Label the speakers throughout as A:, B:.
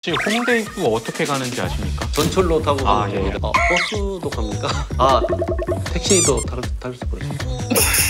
A: 혹시 홍대 입구 어떻게 가는지 아십니까?
B: 전철로 타고 가면
A: 예.
B: 됩니다. 버스도 갑니까? 택시도 탈 수 있어요.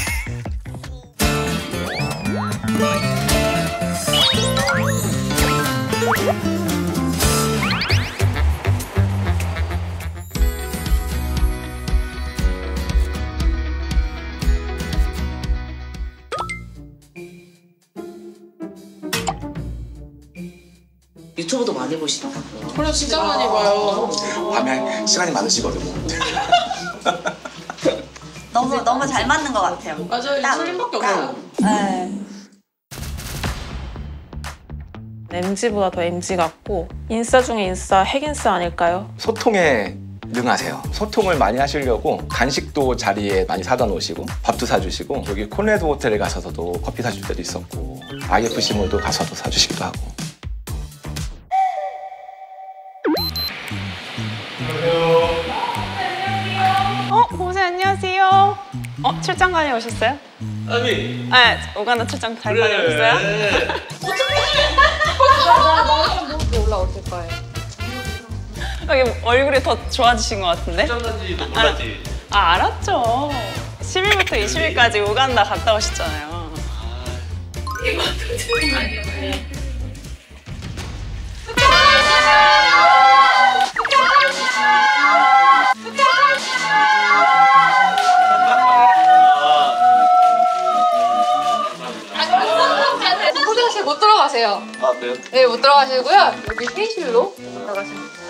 C: 유튜브도 많이 보시더라고요.
D: 그래 진짜 많이 봐요.
E: 밤에 시간이 많으시거든요.
F: 너무 잘 맞는 것 같아요.
D: 맞아요. 유튜브밖에 없어요.
F: 네.
G: MZ보다 더 MZ 같고 인싸 중에 인싸, 핵인싸 아닐까요?
E: 소통에 능하세요. 소통을 많이 하시려고 간식도 자리에 많이 사다 놓으시고 밥도 사주시고 여기 콘레드 호텔에 가서도 커피 사줄 때도 있었고 IFC몰도 가서도 사주시기도 하고.
G: 보세 안녕하세요. 출장 다녀오셨어요?
B: 아니.
G: 네, 오가나 출장 잘 다녀오셨어요?
D: 올라오실 거예요.
G: 여기 얼굴이 더 좋아지신 것 같은데?
B: 출장 간지도 몰랐지.
G: 알았죠. 10일부터 20일까지 우간다 갔다 오셨잖아요.
D: 화장실 못 들어가세요.
B: 그래요?
D: 네, 못 들어가시고요. 여기 회의실로 들어가시면 돼요.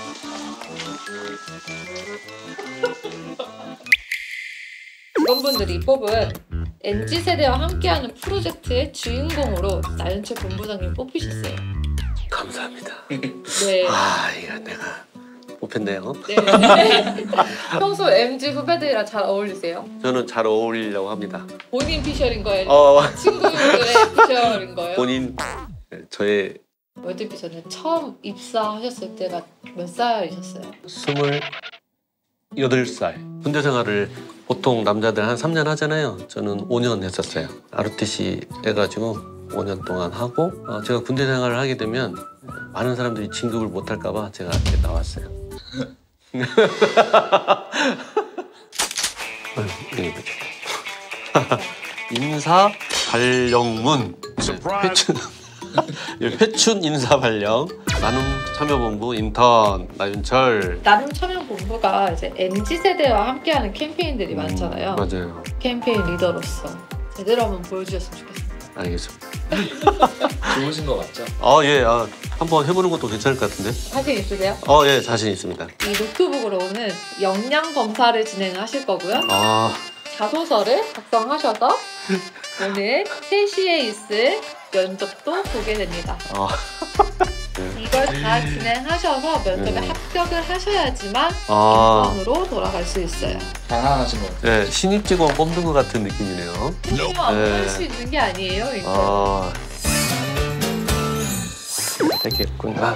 D: 직원분들이 뽑은 MZ세대와 함께하는 프로젝트의 주인공으로 나윤채 본부장님 뽑히셨어요.
B: 감사합니다.
D: 네.
B: 이거 내가 뽑혔네요.
D: 네. 평소 MZ 후배들이랑 잘 어울리세요?
B: 저는 잘 어울리려고 합니다.
D: 본인 피셜인 거예요?
B: 어,
D: 친구들의 피셜인 거예요?
B: 본인 저의
D: 월드비 전에 처음 입사하셨을 때가 몇 살이셨어요?
B: 28살. 군대 생활을 보통 남자들 한 3년 하잖아요. 저는 5년 했었어요. ROTC 해가지고 5년 동안 하고 제가 군대 생활을 하게 되면 많은 사람들이 진급을 못할까 봐 제가 이렇게 나왔어요. 이게 뭐죠? 인사 발령문 회춘 인사 발령 나눔 참여본부 인턴 나윤철.
D: 나눔 참여본부가 이제 MZ세대와 함께하는 캠페인들이 많잖아요.
B: 맞아요.
D: 캠페인 리더로서 제대로 한번 보여주셨으면 좋겠습니다.
B: 알겠습니다.
E: 좋으신 거 맞죠?
B: 예. 한번 해보는 것도 괜찮을 것 같은데?
D: 자신 있으세요?
B: 예, 자신 있습니다.
D: 이 노트북으로는 역량 검사를 진행하실 거고요. 자소서를 작성하셔서 오늘 3시에 있을 면접도 보게 됩니다. 이걸 다 진행하셔서 면접에 합격을 하셔야지만 인턴으로 돌아갈 수 있어요.
E: 당황하신 거 같아요.
B: 네, 신입 직원 뽑는 것 같은 느낌이네요.
D: 본인만 할 수 있는 게 아니에요. 인턴.
B: 되겠구나.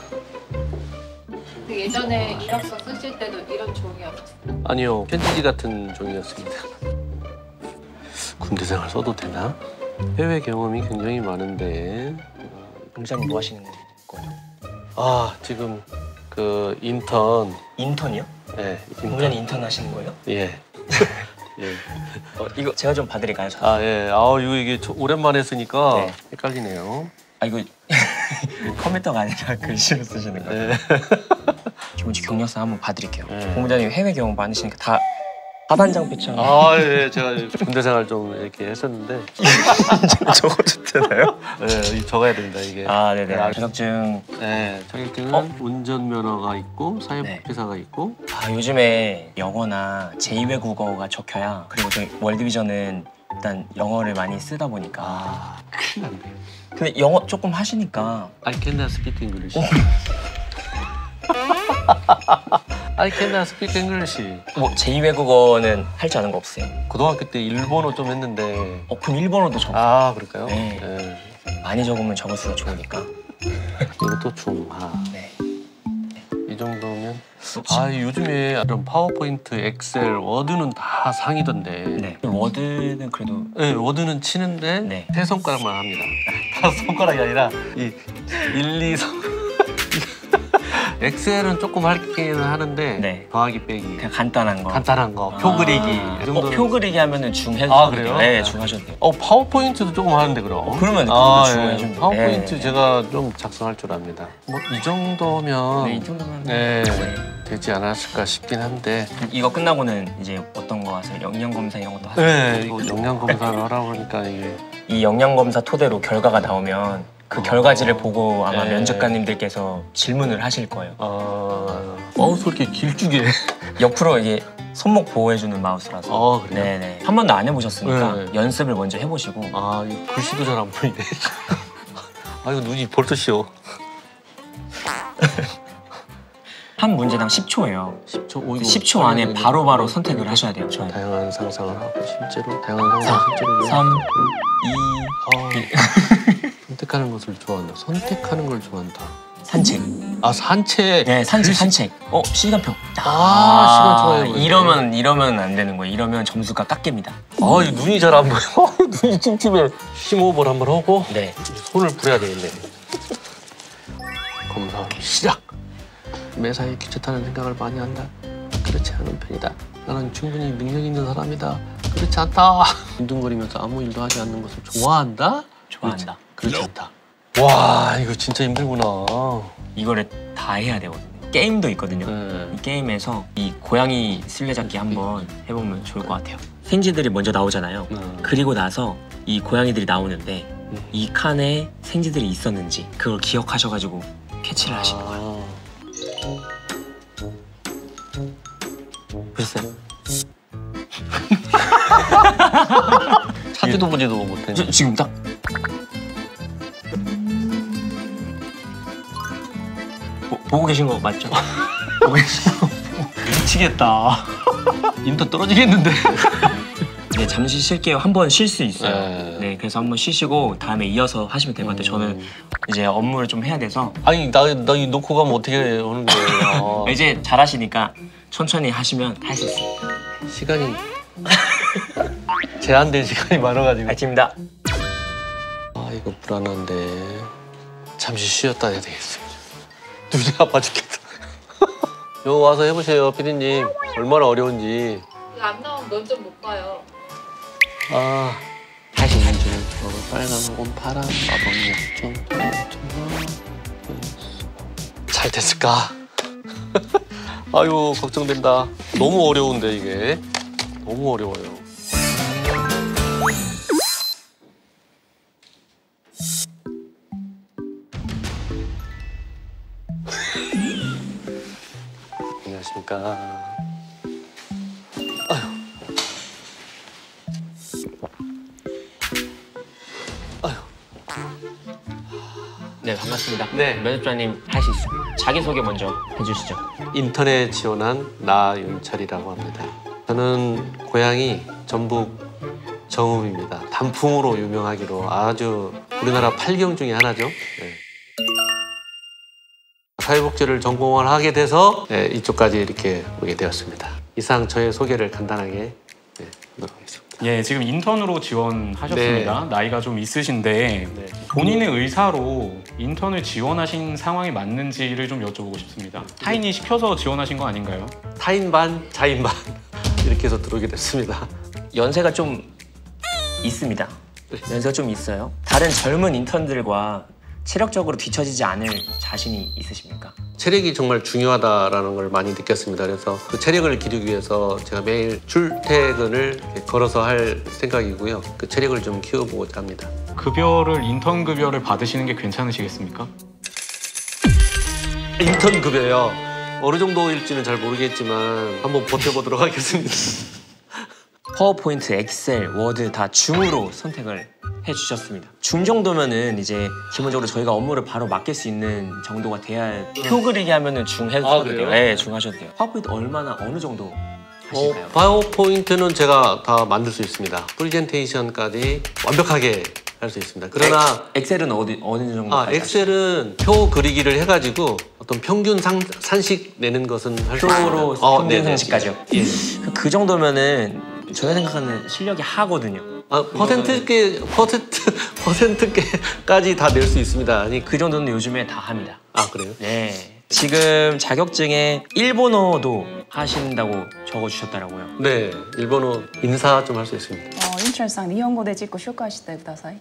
D: 예전에 이력서 쓰실 때도 이런 종이었어요?
B: 아니요, 편지지 같은 종이었습니다. 군대 생활 써도 되나? 해외 경험이 굉장히 많은데.
H: 본부장님 뭐 하시는 거예요?
B: 지금 그 인턴.
H: 인턴이요?
B: 네.
H: 본부장님 인턴 하시는 거예요?
B: 예. 예.
H: 이거 제가 좀 봐드릴까요?
B: 예. 이게 오랜만에 쓰니까
H: 네.
B: 헷갈리네요.
H: 이거 컴퓨터가 아니라 글씨로 쓰시는 거예요?
B: 네.
H: 기본적으로 경력서 한번 봐드릴게요.
B: 네.
H: 본부장님 해외 경험 많으시니까 다 하단장 표창.
B: 예. 제가 군대 생활 좀 이렇게 했었는데.
H: 적어도 되나요?
B: 네, 적어야 됩니다, 이게.
H: 네네. 자격증.
B: 네, 자격증은 운전면허가 있고 사회복지사가 있고.
H: 요즘에 영어나 제2외국어가 적혀야. 그리고 저희 월드비전은 일단 영어를 많이 쓰다 보니까.
B: 큰일 났네.
H: 근데 영어 조금 하시니까.
B: I cannot speak English. I cannot speak English.
H: 뭐 제2외국어는 할 줄 아는 거 없어요?
B: 고등학교 때 일본어 좀 했는데.
H: 그럼 일본어도 적어.
B: 그럴까요?
H: 네. 많이 적으면 적을수록 좋으니까.
B: 이것도 중하.
H: 네.
B: 이 정도면. 요즘에 이런 파워포인트, 엑셀, 워드는 다 상이던데.
H: 네. 워드는 그래도.
B: 네, 워드는 치는데
H: 네.
B: 세 손가락만 합니다. 다섯 손가락이 아니라 이 1, 2, 3. 엑셀은 조금 하기는 하는데
H: 네.
B: 더하기 빼기
H: 그냥 간단한 거.
B: 간단한 거, 표 그리기 이 정도는.
H: 표 그리기 하면은 중 해도
B: 아,
H: 돼요.
B: 그래요?
H: 네, 중 하셔도 돼요.
B: 파워포인트도 조금 하는데 그럼.
H: 그러면 그것도 중
B: 예.
H: 해주면 돼요.
B: 파워포인트
H: 네.
B: 제가 좀 작성할 줄 압니다. 뭐 이 정도면
H: 네, 이 정도면
B: 네,
H: 네.
B: 되지 않았을까 싶긴 한데.
H: 이거 끝나고는 이제 어떤 거 하세요? 영양 검사 이런 것도 하세요?
B: 네, 이거 영양 검사를 하라고 하니까 이게
H: 이 영양 검사 토대로 결과가 나오면 그 결과지를 보고 아마
B: 네.
H: 면접관님들께서 질문을 하실 거예요.
B: 소리 길쭉해.
H: 옆으로 이게 손목 보호해주는 마우스라서.
B: 그래요?
H: 네네. 한 번도 안 해보셨으니까
B: 네.
H: 연습을 먼저 해보시고.
B: 이 글씨도 잘 안 보이네. 이거 눈이 벌써 쉬워.
H: 한 문제당 10초예요.
B: 10초,
H: 그 10초 안에 바로바로 선택을 하셔야 돼요. 저희.
B: 다양한 상상을 하고 실제로 다양한 상상을 실제로
H: 3, 2,
B: 선택하는 것을 좋아한다. 선택하는 걸 좋아한다.
H: 산책.
B: 산책.
H: 네, 산책. 시간표.
B: 시간 좋아요.
H: 이러면 안 되는 거예요. 이러면 점수가 깎입니다.
B: 이 눈이 잘 안 보여. 눈이 찜찜해. 심호흡을 한번 하고
H: 네.
B: 손을 풀어야 되겠네. 검사 시작. 매사에 귀찮다는 생각을 많이 한다. 그렇지 않은 편이다. 나는 충분히 능력 있는 사람이다. 그렇지 않다. 빈둥거리면서 아무 일도 하지 않는 것을 좋아한다.
H: 좋아한다.
B: 그렇지 않다. 와, 이거 진짜 힘들구나.
H: 이거를 다 해야 되거든요. 게임도 있거든요. 이 게임에서 이 고양이 술래잡기 한번 해보면 좋을 것 같아요. 생쥐들이 먼저 나오잖아요. 그리고 나서 이 고양이들이 나오는데 이 칸에 생쥐들이 있었는지 그걸 기억하셔가지고 캐치를 하시는 거예요. 보셨어요?
B: 찾지도 보지도 못했네.
H: 지금 딱 보고 계신 거 맞죠? 보고 계신 거 미치겠다.
B: 인터 떨어지겠는데.
H: 네, 잠시 쉴게요. 한번 쉴 수 있어요.
B: 네.
H: 네, 그래서 한번 쉬시고 다음에 이어서 하시면 될 것 같아요. 저는 이제 업무를 좀 해야 돼서
B: 아니 나 이 놓고 가면 어떻게 하는 거예요?
H: 이제 잘하시니까 천천히 하시면 할 수 있어요.
B: 시간이 제한된 시간이 많아가지고.
H: 파이팅입니다.
B: 이거 불안한데 잠시 쉬었다 해야 되겠어요. 눈이 아파 죽겠다. 여기 와서 해보세요, 피디님. 얼마나 어려운지.
D: 이거 안 나오면 면접 못 봐요.
B: 할 수 있는 줄. 빨간 건 파란, 마법약 잘 됐을까? 아유, 걱정된다. 너무 어려운데 이게. 너무 어려워요. 안녕하십니까.
H: 네, 반갑습니다.
B: 네.
H: 면접자님 할 수 있어요. 자기소개 먼저 해주시죠.
B: 인터넷 지원한 나윤철이라고 합니다. 저는 고향이 전북 정읍입니다. 단풍으로 유명하기로 아주 우리나라 8경 중에 하나죠. 네. 사회복지를 전공을 하게 돼서 이쪽까지 이렇게 오게 되었습니다. 이상 저의 소개를 간단하게 하도록 하겠습니다.
A: 예, 지금 인턴으로 지원하셨습니다.
B: 네.
A: 나이가 좀 있으신데
B: 네.
A: 본인의 의사로 인턴을 지원하신 상황이 맞는지를 좀 여쭤보고 싶습니다. 타인이 시켜서 지원하신 거 아닌가요?
B: 타인 반, 자인 반 이렇게 해서 들어오게 됐습니다.
H: 연세가 좀 있습니다. 연세가 좀 있어요. 다른 젊은 인턴들과 체력적으로 뒤처지지 않을 자신이 있으십니까?
B: 체력이 정말 중요하다라는 걸 많이 느꼈습니다. 그래서 그 체력을 기르기 위해서 제가 매일 출퇴근을 걸어서 할 생각이고요. 그 체력을 좀 키워보고자 합니다.
A: 인턴 급여를 받으시는 게 괜찮으시겠습니까?
B: 인턴 급여요. 어느 정도일지는 잘 모르겠지만 한번 버텨보도록 하겠습니다.
H: 파워포인트, 엑셀, 워드 다 중으로 선택을 해주셨습니다. 중 정도면은 이제 기본적으로 저희가 업무를 바로 맡길 수 있는 정도가 돼야 표 그리기 하면은 중 해도 돼요. 네, 중 하셔도 돼요. 파워포인트 얼마나 어느 정도 하실까요?
B: 파워포인트는 제가 다 만들 수 있습니다. 프레젠테이션까지 완벽하게 할 수 있습니다. 그러나
H: 엑셀은 어느 정도?
B: 엑셀은 표 그리기를 해가지고 어떤 평균 산식 내는 것은 할 수 있습니다.
H: 표로 평균
B: 네네.
H: 상식까지요?
B: 예.
H: 그 정도면은 저희가 생각하는 실력이 하거든요.
B: 퍼센트까지 다 낼 수 있습니다. 아니
H: 그 정도는 요즘에 다 합니다.
B: 그래요?
H: 네. 지금 자격증에 일본어도 하신다고 적어주셨더라고요.
B: 네, 일본어 인사 좀 할 수 있습니다.
C: インチョンさん、日本語で自己紹介してください。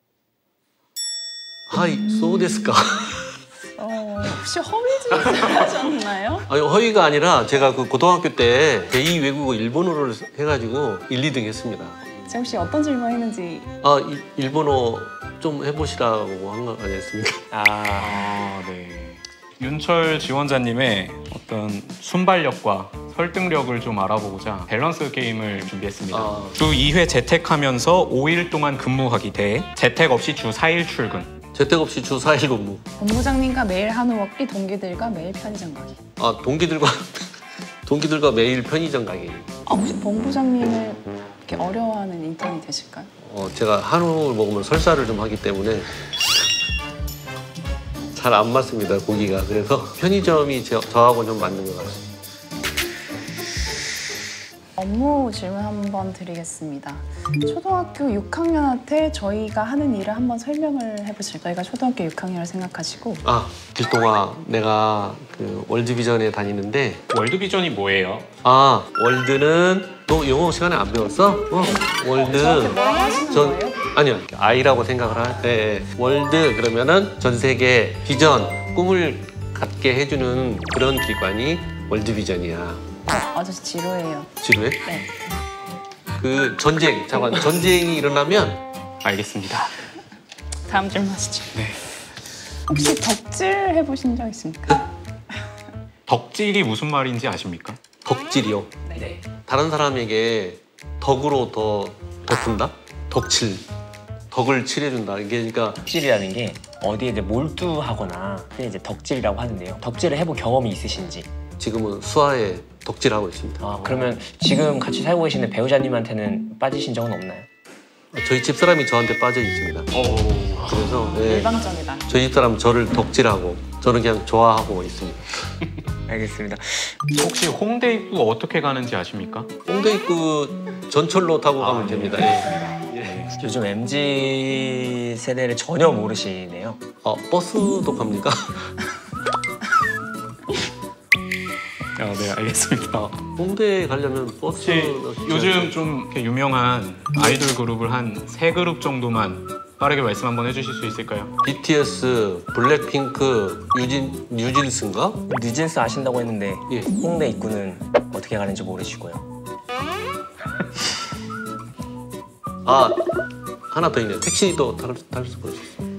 B: 하이, 소데스까?
C: 혹시 허위짓하셨나요?
B: 아니, 허위가 아니라 제가 그 고등학교 때 제2 외국어 일본어를 해가지고 1, 2등 했습니다.
C: 제가 혹시 어떤 질문 했는지
B: 아, 일본어 좀 해보시라고 한 거 아니었습니까?
A: 네. 윤철 지원자님의 어떤 순발력과 설득력을 좀 알아보고자 밸런스 게임을 준비했습니다. 주 2회 재택하면서 5일 동안 근무하기 대 재택 없이 주 4일 출근.
B: 재택 없이 주 4일 근무.
C: 본부장님과 매일 한우 먹기, 동기들과 매일 편의점 가기.
B: 아, 동기들과 매일 편의점 가기.
C: 혹시 본부장님을 이렇게 어려워하는 인턴이 되실까요?
B: 제가 한우를 먹으면 설사를 좀 하기 때문에 잘 안 맞습니다, 고기가. 그래서 편의점이 저하고 좀 맞는 것 같습니다.
C: 업무 질문 한번 드리겠습니다. 초등학교 6학년한테 저희가 하는 일을 한번 설명을 해보실까요? 저희가 초등학교 6학년을 생각하시고.
B: 아, 길동아, 내가 그 월드비전에 다니는데.
A: 월드비전이 뭐예요?
B: 아, 월드는 너 영어 시간에 안 배웠어? 월드.
C: 저한테 뭐라고 하시는 거예요?
B: 아니요, 아이라고 생각을 할 때 월드 그러면은 전 세계 비전, 꿈을 갖게 해주는 그런 기관이 월드비전이야.
C: 아저씨 지루해요.
B: 지루해?
C: 네.
B: 그 전쟁이 일어나면.
A: 알겠습니다.
C: 다음 질문 하시죠.
A: 네.
C: 혹시 덕질 해보신 적 있습니까?
A: 덕질이 무슨 말인지 아십니까?
B: 덕질이요?
C: 네.
B: 다른 사람에게 덕으로 더 베푼다? 덕칠. 덕을 칠해준다. 이게 그러니까
H: 덕질이라는 게 어디에 이제 몰두하거나 그게 이제 덕질이라고 하는데요. 덕질을 해본 경험이 있으신지.
B: 지금은 수아에 덕질하고 있습니다.
H: 그러면 지금 같이 살고 계시는 배우자님한테는 빠지신 적은 없나요?
B: 저희 집사람이 저한테 빠져 있습니다. 그래서
C: 일방적이다.
B: 저희 집사람 저를 덕질하고 저는 그냥 좋아하고 있습니다.
H: 알겠습니다.
A: 혹시 홍대 입구 어떻게 가는지 아십니까?
B: 홍대 입구 전철로 타고 가면 됩니다. 예.
H: 요즘 MZ 세대를 전혀 모르시네요.
B: 버스도 갑니까?
A: 네, 알겠습니다.
B: 홍대에 가려면 버스.
A: 혹시 요즘 좀 이렇게 유명한 아이돌 그룹을 한 3그룹 정도만 빠르게 말씀 한번 해주실 수 있을까요?
B: BTS, 블랙핑크, 뉴진스인가?
H: 뉴진스 아신다고 했는데
B: 예.
H: 홍대 입구는 어떻게 가는지 모르시고요.
B: 하나 더 있네요. 택시도 탈 수가 있어요.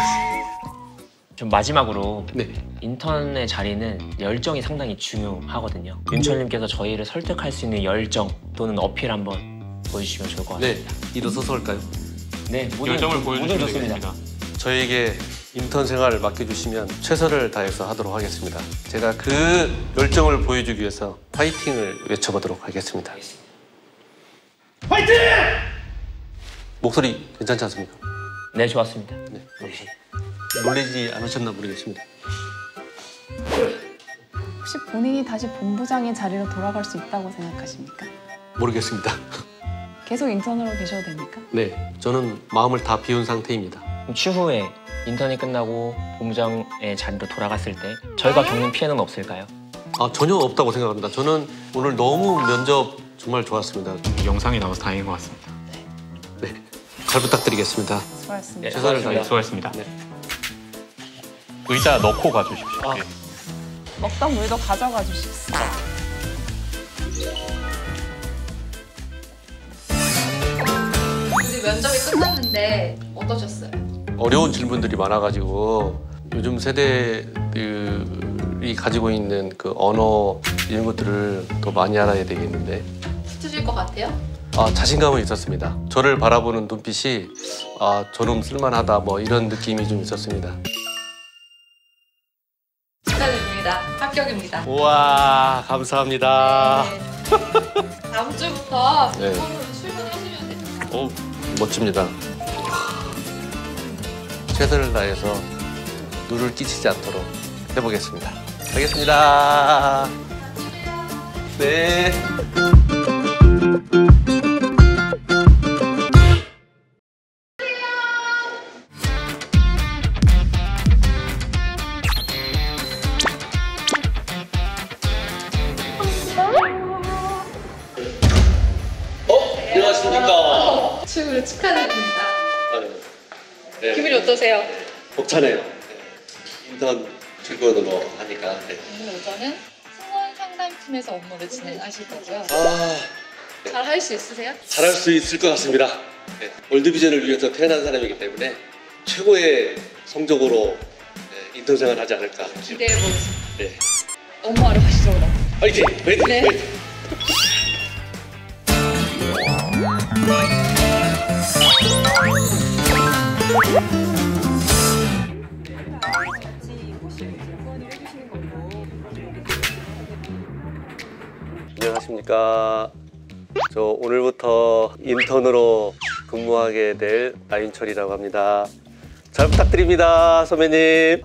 H: 좀 마지막으로
B: 네.
H: 인턴의 자리는 열정이 상당히 중요하거든요. 윤철님께서 저희를 설득할 수 있는 열정 또는 어필 한번 보여주시면 좋을 것 같습니다.
B: 네, 일어서서 할까요?
H: 네,
A: 열정을 보여주시면 되겠습니다.
B: 저에게 인턴 생활을 맡겨주시면 최선을 다해서 하도록 하겠습니다. 제가 그 열정을 보여주기 위해서 파이팅을 외쳐보도록 하겠습니다. 파이팅! 목소리 괜찮지 않습니까?
H: 네, 좋았습니다.
B: 네, 놀라지 않으셨나 모르겠습니다.
C: 혹시 본인이 다시 본부장의 자리로 돌아갈 수 있다고 생각하십니까?
B: 모르겠습니다.
C: 계속 인턴으로 계셔도 됩니까?
B: 네, 저는 마음을 다 비운 상태입니다.
H: 그럼 추후에 인턴이 끝나고 본부장의 자리로 돌아갔을 때 저희가 겪는 피해는 없을까요?
B: 전혀 없다고 생각합니다. 저는 오늘 너무 면접 정말 좋았습니다.
A: 영상이 나와서 다행인 것 같습니다.
B: 네, 잘 부탁드리겠습니다.
C: 수고하셨습니다.
B: 최선을 다해.
A: 수고하셨습니다.
B: 네.
A: 의자 넣고 가주십시오. 예.
C: 먹다 물도 가져가 주십시오.
D: 이제 면접이 끝났는데 어떠셨어요?
B: 어려운 질문들이 많아가지고 요즘 세대들이 가지고 있는 그 언어 이런 것들을 더 많이 알아야 되겠는데
D: 붙으실 것 같아요?
B: 자신감은 있었습니다. 저를 바라보는 눈빛이 저놈 쓸만하다 뭐 이런 느낌이 좀 있었습니다.
D: 축하드립니다. 합격입니다.
B: 우와 감사합니다.
D: 네. 다음 주부터
B: 네.
D: 인턴으로 출근하시면 됩니다.
B: 멋집니다. 최선을 다해서 누를 끼치지 않도록 해보겠습니다. 알겠습니다. 네.
D: 축하드립니다.
B: 네.
D: 기분이 어떠세요?
B: 벅차네요. 인턴 출근으로 하니까.
D: 오늘 오전은 후원 상담팀에서 업무를 진행하실 거고요.
B: 아,
D: 잘 할 수 있으세요?
B: 잘할 수 있을 것 같습니다. 네. 월드비전을 위해서 태어난 사람이기 때문에 최고의 성적으로 인턴 생활을 하지 않을까.
D: 기대해 보겠습니다.
B: 네.
D: 업무하러 가시죠, 그럼.
B: 화이팅! 화이팅!
D: 네.
B: 화이팅! 안녕하십니까. 저 오늘부터 인턴으로 근무하게 될 나윤철이라고 합니다. 잘 부탁드립니다, 선배님.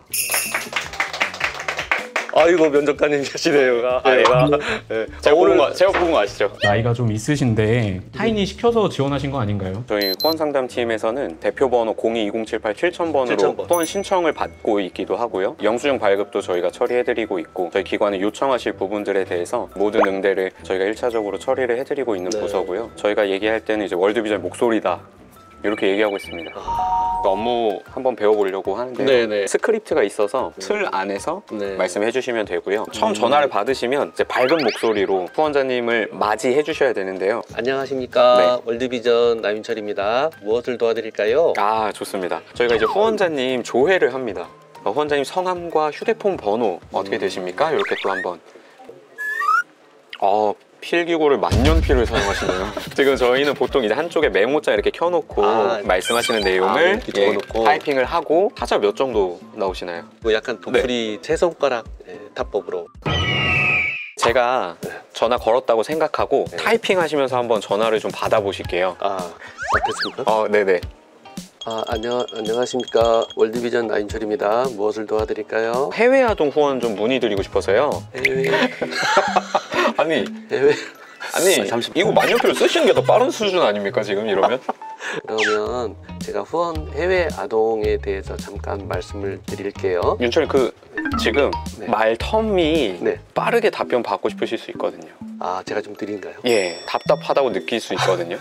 B: 아이고, 면접관님 계시네요. 네.
I: 제가 뽑은 거 아시죠?
A: 나이가 좀 있으신데 타인이 시켜서 지원하신 거 아닌가요?
I: 저희 후원 상담팀에서는 대표 번호 022078 7000번으로
B: 7000번.
I: 후원 신청을 받고 있기도 하고요. 영수증 발급도 저희가 처리해드리고 있고, 저희 기관에 요청하실 부분들에 대해서 모든 응대를 저희가 1차적으로 처리를 해드리고 있는
B: 네.
I: 부서고요. 저희가 얘기할 때는 이제 월드비전 목소리다, 이렇게 얘기하고 있습니다. 업무 한번 배워보려고 하는데
B: 네네.
I: 스크립트가 있어서 틀 안에서
B: 네.
I: 말씀해 주시면 되고요. 처음 전화를 받으시면 이제 밝은 목소리로 후원자님을 맞이해 주셔야 되는데요.
B: 안녕하십니까. 월드비전 나윤철입니다. 무엇을 도와드릴까요?
I: 아, 좋습니다. 저희가 이제 후원자님 조회를 합니다. 후원자님 성함과 휴대폰 번호 어떻게 되십니까? 이렇게 또 한번. 필기구를 만년필을 사용하시네요. 지금 저희는 보통 이제 한쪽에 메모장 이렇게 켜놓고 말씀하시는 내용을
B: 이렇게 적어놓고.
I: 타이핑을 하고 타자 몇 정도 나오시나요?
B: 뭐 약간 도프리 세 손가락 타법으로.
I: 제가 전화 걸었다고 생각하고 타이핑 하시면서 한번 전화를 좀 받아보실게요.
B: 됐습니까?
I: 네네.
B: 안녕하십니까. 월드비전 나윤철입니다. 무엇을 도와드릴까요?
I: 해외 아동 후원 좀 문의드리고 싶어서요.
B: 해외.
I: 아니
B: 잠시만요.
I: 이거 만년필을 쓰시는 게 더 빠른 수준 아닙니까 지금 이러면?
B: 그러면 제가 후원 해외 아동에 대해서 잠깐 말씀을 드릴게요.
I: 윤철 지금
B: 네.
I: 말 텀이
B: 네.
I: 빠르게 답변 받고 싶으실 수 있거든요.
B: 제가 좀 드린가요?
I: 예, 답답하다고 느낄 수 있거든요.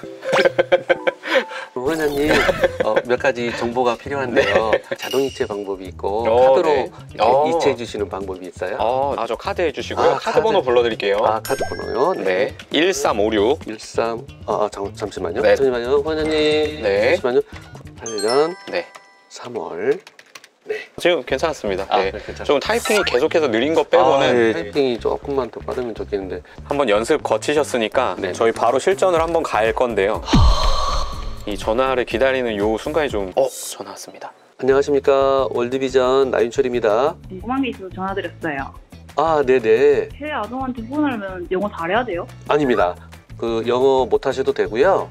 B: 후원자님 몇 가지 정보가 필요한데요. 자동 이체 방법이 있고 카드로
I: 네.
B: 이렇게 이체해 주시는 방법이 있어요.
I: 저 카드 해주시고요. 카드 번호 불러드릴게요.
B: 카드 번호요?
I: 네. 1356
B: 잠시만요.
I: 네.
B: 잠시만요. 후원자님.
I: 네.
B: 잠시만요. 98년
I: 네.
B: 3월. 네.
I: 지금 괜찮았습니다. 네.
B: 괜찮습니다.
I: 좀 타이핑이 계속해서 느린 것 빼고는
B: 타이핑이 조금만 더 빠르면 좋겠는데.
I: 한번 연습 거치셨으니까
B: 네.
I: 저희 바로 실전을 한번 갈 건데요. 이 전화를 기다리는 요 순간에 좀 전화 왔습니다.
B: 안녕하십니까. 월드비전 나윤철입니다.
J: 궁금한 게 있어서 전화드렸어요.
B: 네네.
J: 해외 아동한테 후원하려면 영어 잘해야 돼요?
B: 아닙니다. 영어 못하셔도 되고요.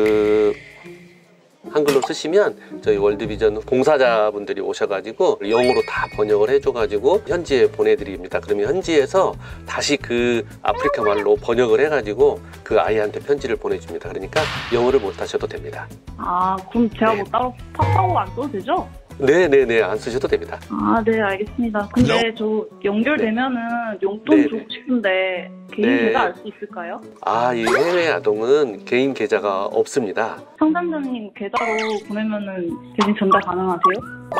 B: 한글로 쓰시면 저희 월드비전 봉사자분들이 오셔가지고 영어로 다 번역을 해줘가지고 현지에 보내드립니다. 그러면 현지에서 다시 아프리카 말로 번역을 해가지고 그 아이한테 편지를 보내줍니다. 그러니까 영어를 못하셔도 됩니다.
J: 그럼 제가 뭐 따로 팝하고 안 써도 되죠?
B: 네네네, 안 쓰셔도 됩니다.
J: 네, 알겠습니다. 근데 저 연결되면은 용돈
B: 네네.
J: 주고 싶은데 개인 계좌 알 수 있을까요?
B: 이 해외 아동은 개인 계좌가 없습니다.
J: 상담자님 계좌로 보내면은 대신 전달 가능하세요?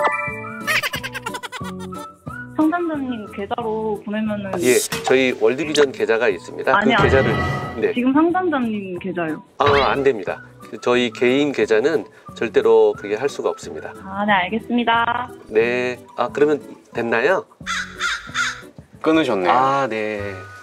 J: 상담자님 계좌로 보내면은
B: 저희 월드비전 계좌가 있습니다.
J: 아니,
B: 계좌를
J: 지금 상담자님 계좌요.
B: 안 됩니다. 저희 개인 계좌는 절대로 그게 할 수가 없습니다.
J: 네, 알겠습니다.
B: 네. 그러면 됐나요?
I: 끊으셨네요.
B: 네.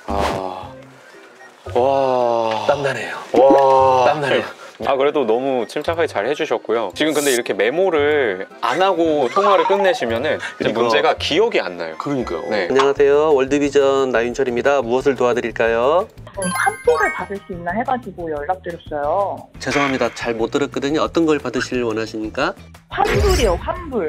I: 와.
B: 땀나네요.
I: 와.
B: 땀나네요.
I: 그래도 너무 침착하게 잘 해주셨고요. 지금 근데 이렇게 메모를 안 하고 통화를 끝내시면은 문제가 기억이 안 나요.
B: 그러니까요.
I: 네.
B: 안녕하세요. 월드비전 나윤철입니다. 무엇을 도와드릴까요?
J: 환불을 받을 수 있나 해가지고 연락드렸어요.
B: 죄송합니다. 잘 못 들었거든요. 어떤 걸 받으실 원하십니까?
J: 환불이요, 환불.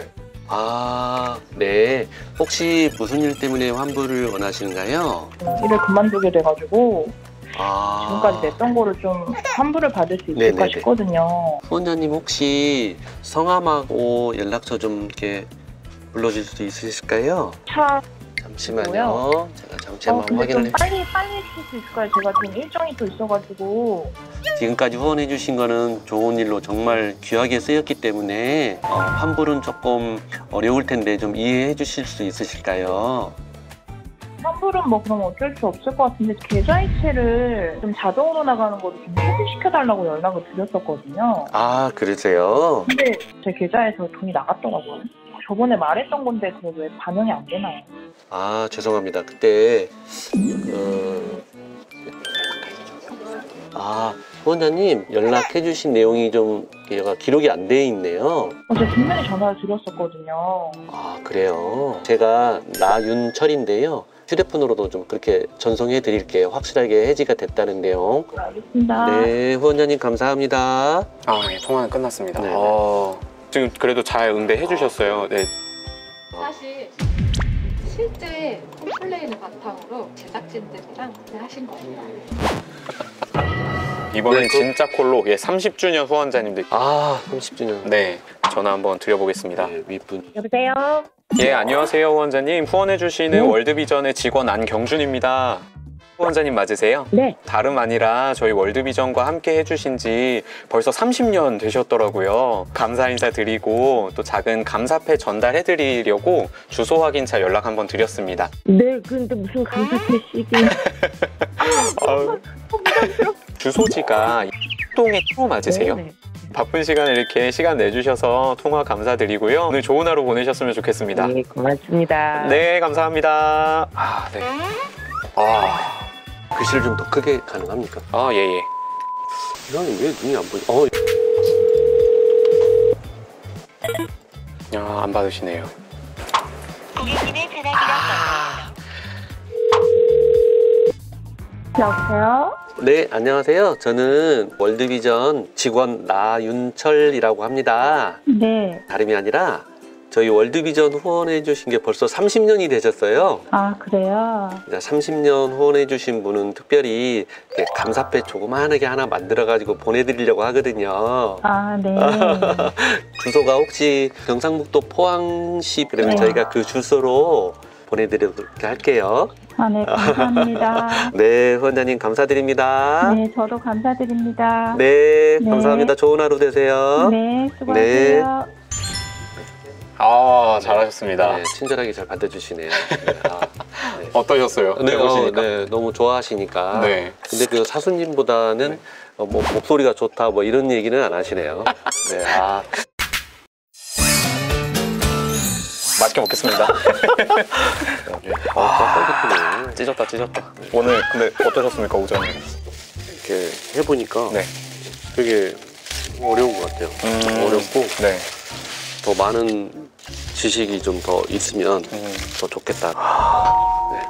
B: 네. 혹시 무슨 일 때문에 환불을 원하시는가요?
J: 일을 그만두게 돼가지고 지금까지 냈던 거를 좀 환불을 받을 수 있을까 싶거든요.
B: 후원자님 혹시 성함하고 연락처 좀 이렇게 불러줄 수 있으실까요? 잠시만요. 제가 잠시 한번
J: 근데
B: 확인을
J: 좀 빨리 해주실 수 있을까요? 제가 좀 일정이 또 있어가지고.
B: 지금까지 후원해 주신 거는 좋은 일로 정말 귀하게 쓰였기 때문에 환불은 조금 어려울 텐데 좀 이해해 주실 수 있으실까요?
J: 환불은 뭐 그럼 어쩔 수 없을 것 같은데 계좌이체를 좀 자동으로 나가는 거를 좀 해지시켜달라고 연락을 드렸었거든요.
B: 아, 그러세요?
J: 근데 제 계좌에서 돈이 나갔더라고요. 저번에 말했던 건데 그게 왜 반영이 안 되나요?
B: 아, 죄송합니다. 그때 후원자님 연락해 주신 내용이 좀 얘가 기록이 안 돼 있네요.
J: 제가 분명히 전화를 드렸었거든요.
B: 아, 그래요? 제가 나윤철인데요. 휴대폰으로도 좀 그렇게 전송해 드릴게요. 확실하게 해지가 됐다는 내용.
J: 알겠습니다.
B: 네, 후원자님 감사합니다.
I: 네, 통화는 끝났습니다.
B: 네.
I: 지금 그래도 잘 응대해 주셨어요. 네.
D: 사실 실제 콤플레인을 바탕으로 제작진들이랑 하신 거예요.
I: 이번엔 진짜 콜로 30주년 후원자님들.
B: 30주년.
I: 네, 전화 한번 드려보겠습니다.
B: 네, 윗분.
J: 여보세요?
I: 예, 안녕하세요 후원자님. 후원해주시는 월드비전의 직원 안경준입니다. 후원자님 맞으세요?
J: 네.
I: 다름 아니라 저희 월드비전과 함께 해주신 지 벌써 30년 되셨더라고요. 감사 인사 드리고 또 작은 감사패 전달해드리려고 주소 확인차 연락 한번 드렸습니다.
J: 네, 근데 무슨 감사패시기.
I: 주소지가 동의 또 맞으세요?
J: 네.
I: 바쁜 시간에 이렇게 시간 내주셔서 통화 감사드리고요. 오늘 좋은 하루 보내셨으면 좋겠습니다.
J: 네, 고맙습니다.
I: 네, 감사합니다. 네.
B: 글씨를 좀 더 크게 가능합니까?
I: 예.
B: 이사님 왜 눈이 안 보이지?
I: 안 받으시네요.
F: 고객님의 전화기가
J: 여보세요?
B: 네, 안녕하세요. 저는 월드비전 직원 나윤철이라고 합니다.
J: 네.
B: 다름이 아니라 저희 월드비전 후원해 주신 게 벌써 30년이 되셨어요.
J: 아, 그래요?
B: 30년 후원해 주신 분은 특별히 감사패 조그만하게 하나 만들어 가지고 보내드리려고 하거든요.
J: 아, 네.
B: 주소가 혹시 경상북도 포항시 그러면 저희가 그 주소로 보내드리도록 할게요.
J: 아, 네, 감사합니다.
B: 네, 후원자님 감사드립니다.
J: 네, 저도 감사드립니다.
B: 네,
J: 네.
B: 감사합니다. 좋은 하루 되세요.
J: 네, 수고하세요.
I: 잘하셨습니다.
B: 네, 친절하게 잘 받아주시네요. 네.
I: 어떠셨어요?
B: 네,
I: 해보시니까?
B: 네, 너무 좋아하시니까.
I: 네.
B: 근데 그 사수님보다는 뭐 목소리가 좋다 뭐 이런 얘기는 안 하시네요. 네,
I: 맛있게 먹겠습니다.
B: 뻘겋네.
I: 찢었다. 오늘 근데 어떠셨습니까, 오전에?
B: 이렇게 해보니까
I: 네.
B: 되게 어려운 것 같아요. 어렵고
I: 네.
B: 더 많은 지식이 좀 더 있으면 더 좋겠다. 네.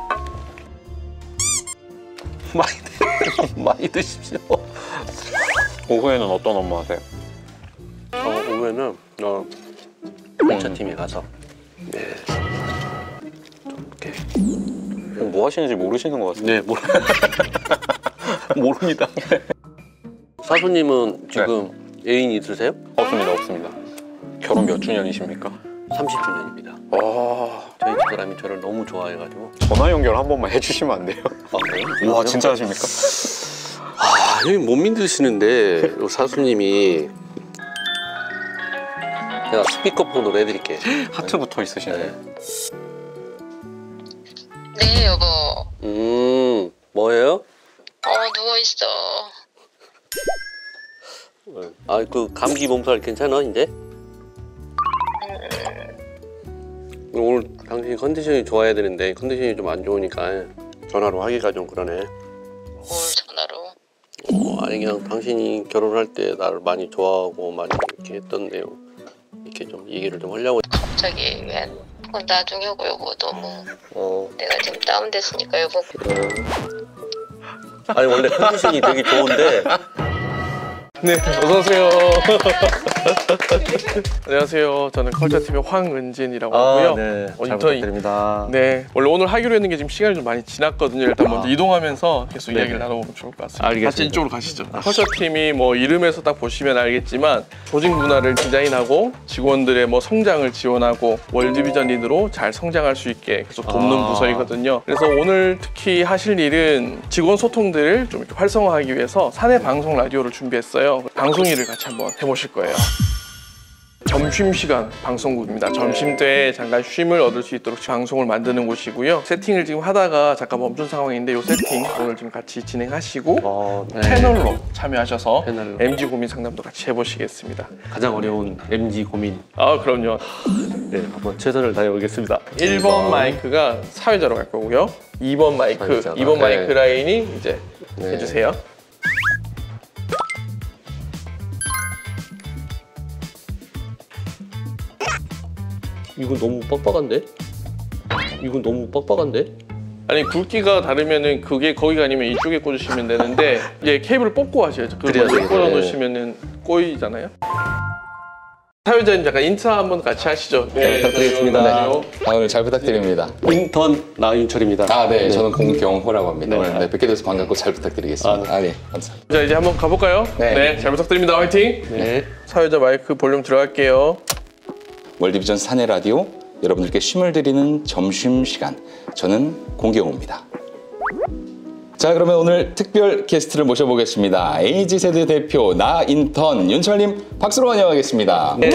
B: 많이 드십시오.
I: 오후에는 어떤 업무 하세요?
B: 오후에는 공차팀에 가서 좀 이렇게
I: 뭐 하시는지 모르시는 것 같아요.
B: 네, 모릅니다. 사수님은 지금 애인 있으세요?
I: 없습니다. 결혼 몇 주년이십니까?
B: 30주년입니다. 저희 집사람이 저를 너무 좋아해가지고
I: 전화 연결 한 번만 해주시면 안 돼요?
B: 그래요?
I: 와, 진짜 하십니까?
B: 형님 못 믿으시는데 사수님이 제가 스피커폰으로 해드릴게요.
I: 하트 붙어 있으시네.
K: 네, 여보.
B: 뭐예요?
K: 누워있어.
B: 그 감기 몸살 괜찮아 이제? 오늘 당신이 컨디션이 좋아야 되는데 컨디션이 좀 안 좋으니까 전화로 하기가 좀 그러네.
K: 뭘 전화로?
B: 아니 그냥 당신이 결혼할 때 나를 많이 좋아하고 많이 이렇게 했던 내용 이렇게 좀 얘기를 좀 하려고.
K: 갑자기 왜? 그건 나중에 하고 여보 너무 내가 지금 다운됐으니까 여보.
B: 아니 원래 컨디션이 되게 좋은데
L: 네, 어서 오세요. 안녕하세요. 저는 컬처TV 황은진이라고 하고요.
B: 네, 잘
L: 인턴
B: 부탁드립니다.
L: 네, 원래 오늘 하기로 했는 게 지금 시간이 좀 많이 지났거든요. 일단 먼저 이동하면서 계속
B: 네네.
L: 이야기를 나눠보면 좋을 것 같습니다.
B: 알겠습니다.
L: 같이 이쪽으로 가시죠. 컬처팀이 뭐 이름에서 딱 보시면 알겠지만 조직 문화를 디자인하고 직원들의 뭐 성장을 지원하고 월드비전 리드로 잘 성장할 수 있게 계속 돕는 부서이거든요. 그래서 오늘 특히 하실 일은 직원 소통들을 좀 이렇게 활성화하기 위해서 사내 방송 라디오를 준비했어요. 방송 일을 같이 한번 해보실 거예요. 점심시간 방송국입니다. 점심 때 잠깐 쉼을 얻을 수 있도록 방송을 만드는 곳이고요. 세팅을 지금 하다가 잠깐 멈춘 상황인데 이 세팅 오늘 좀 같이 진행하시고 패널로 참여하셔서 MG 고민 상담도 같이 해보시겠습니다.
B: 가장 어려운 MG 고민.
L: 아 그럼요.
B: 네, 한번 최선을 다해보겠습니다.
L: 1번 마이크가 사회자로 갈 거고요. 2번 마이크,
B: 사회자가.
L: 2번 마이크
B: 네.
L: 라인이 이제
B: 네.
L: 해주세요.
B: 이거 너무 빡빡한데? 이거 너무 빡빡한데?
L: 아니 굵기가 다르면은 그게 거기가 아니면 이쪽에 꽂으시면 되는데 이제 케이블을 뽑고 하셔야죠.
B: 그래야
L: 그걸 꽂아
B: 되겠네.
L: 놓으시면은 꼬이잖아요. 사회자님 잠깐 인사 한번 같이 하시죠.
B: 네, 부탁드리겠습니다.
M: 오늘 잘 부탁드립니다.
B: 인턴 나윤철입니다.
M: 네, 저는 공경호라고 합니다.
B: 네.
M: 오늘 뵙게 돼서 반갑고 잘 부탁드리겠습니다. 네, 감사합니다.
L: 자 이제 한번 가볼까요?
M: 네.
L: 잘 부탁드립니다. 화이팅!
B: 네.
L: 사회자 마이크 볼륨 들어갈게요.
M: 월드비전 사내 라디오 여러분들께 쉼을 드리는 점심시간, 저는 공경호입니다. 자, 그러면 오늘 특별 게스트를 모셔보겠습니다. AG세대 대표 나 인턴 윤철님 박수로 환영하겠습니다.
B: 네,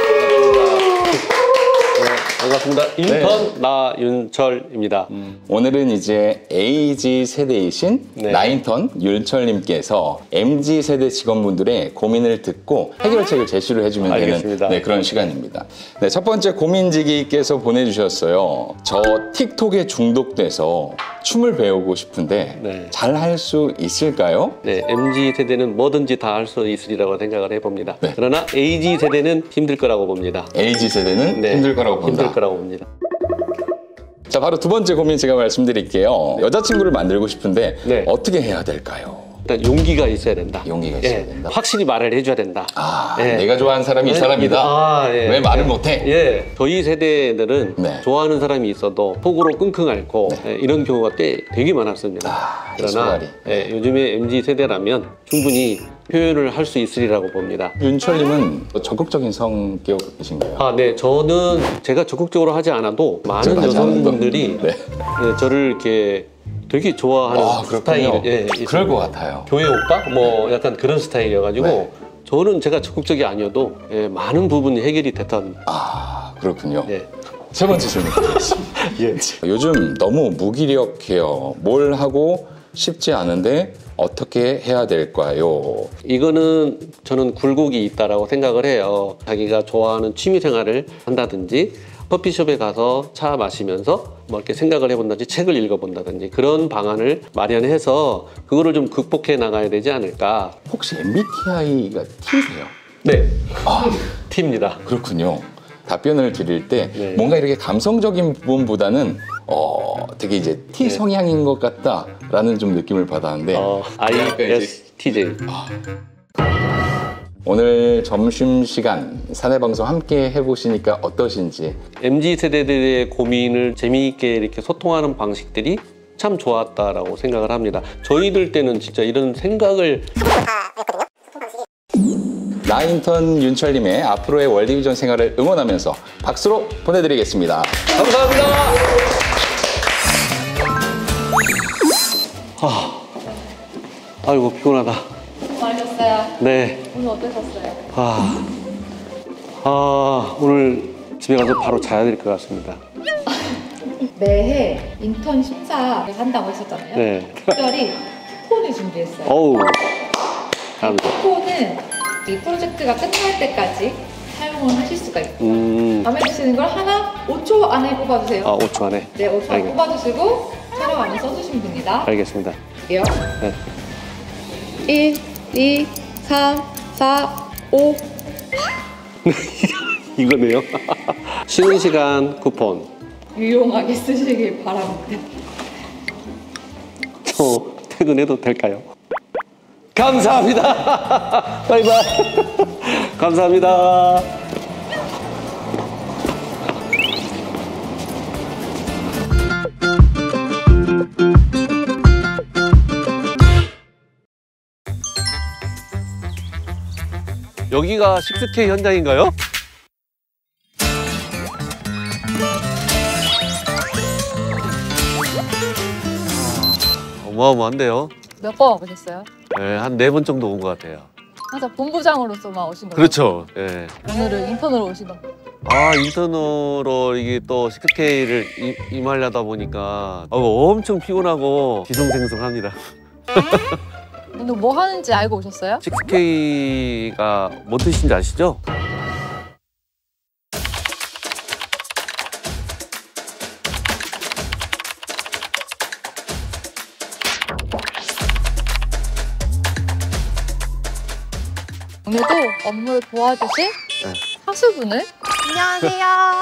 B: 반갑습니다. 인턴 나윤철입니다.
M: 오늘은 이제 AG 세대이신 나인턴 윤철님께서 MG 세대 직원분들의 고민을 듣고 해결책을 제시를 해주면
B: 알겠습니다.
M: 되는 그런 시간입니다. 네, 첫 번째 고민지기께서 보내주셨어요. 저 틱톡에 중독돼서 춤을 배우고 싶은데 잘 할 수 있을까요?
B: 네, MG 세대는 뭐든지 다 할 수 있으리라고 생각을 해봅니다. 그러나 AG 세대는 힘들 거라고 봅니다.
M: AG 세대는 힘들 거라고 본다.
B: 힘들 거라고 봅니다.
M: 자, 바로 두 번째 고민 제가 말씀드릴게요. 여자친구를 만들고 싶은데 어떻게 해야 될까요?
B: 일단 용기가 있어야 된다.
M: 용기가 있어야 된다.
B: 확실히 말을 해줘야 된다.
M: 내가 좋아하는 사람이 이 사람이다. 왜 말을 못해?
B: 예, 저희 세대들은 좋아하는 사람이 있어도 속으로 끙끙 앓고 이런 경우가 되게 많았습니다. 그러나 요즘에 MZ 세대라면 충분히 표현을 할 수 있으리라고 봅니다.
M: 윤철님은 적극적인 성격이신가요?
B: 네, 저는 제가 적극적으로 하지 않아도 많은 여성분들이 저를 이렇게 되게 좋아하는 스타일.
M: 그럴 것 같아요.
B: 교회 오빠? 뭐 약간 그런 스타일이어가지고 저는 제가 적극적이 아니어도 많은 부분이 해결이 됐던.
M: 그렇군요. 세 번째 질문 드리겠습니다. 요즘 너무 무기력해요. 뭘 하고 싶지 않은데 어떻게 해야 될까요?
B: 이거는 저는 굴곡이 있다라고 생각을 해요. 자기가 좋아하는 취미 생활을 한다든지 커피숍에 가서 차 마시면서 뭐 이렇게 생각을 해본다든지 책을 읽어본다든지 그런 방안을 마련해서 그거를 좀 극복해 나가야 되지 않을까.
M: 혹시 MBTI가 T세요?
B: 네, T입니다.
M: 그렇군요. 답변을 드릴 때 뭔가 이렇게 감성적인 부분보다는 되게 이제 T 성향인 것 같다라는 좀 느낌을 받았는데
B: ISTJ.
M: 오늘 점심시간 사내방송 함께 해보시니까 어떠신지.
B: MZ 세대들의 고민을 재미있게 이렇게 소통하는 방식들이 참 좋았다라고 생각을 합니다. 저희들 때는 진짜 이런 생각을
M: 나인턴 윤철님의 앞으로의 월드비전 생활을 응원하면서 박수로 보내드리겠습니다.
B: 감사합니다. 아이고 피곤하다.
D: 많으셨어요?
B: 네.
D: 오늘 어떠셨어요?
B: 오늘 집에 가서 바로 자야 될 것 같습니다.
D: 매해 인턴 심사를 한다고 했었잖아요.
B: 네.
D: 특별히 쿠폰을 준비했어요.
B: 어우. 감사합니다.
D: 쿠폰은 이 프로젝트가 끝날 때까지 사용을 하실 수가 있고 마음에 드시는 걸 하나 5초 안에 뽑아주세요.
B: 5초 안에?
D: 네, 5초 안에 뽑아주시고 촬영 안에 써주시면 됩니다.
B: 알겠습니다.
D: 할게요.
B: 네.
D: 1, 2, 3, 4, 5
B: 이거네요. 쉬는 시간 쿠폰.
D: 유용하게 쓰시길 바랍니다.
B: 저 퇴근해도 될까요? 감사합니다. 바이바이. 감사합니다. 여기가 6K 현장인가요? 어마어마한데요?
D: 몇 번 와보셨어요?
B: 네, 한 4번 정도 온 것 같아요.
D: 항상 본부장으로서만 오신 거예요?
B: 그렇죠. 네.
D: 오늘은 인턴으로 오신 건가요?
B: 아, 인턴으로 이게 또 6K를 임하려다 보니까 엄청 피곤하고 기성생성합니다.
D: 오늘 뭐 하는지 알고 오셨어요?
B: 6K가 뭔 뜻인지 아시죠?
D: 오늘도 업무를 도와주실 사수분을
N: 안녕하세요.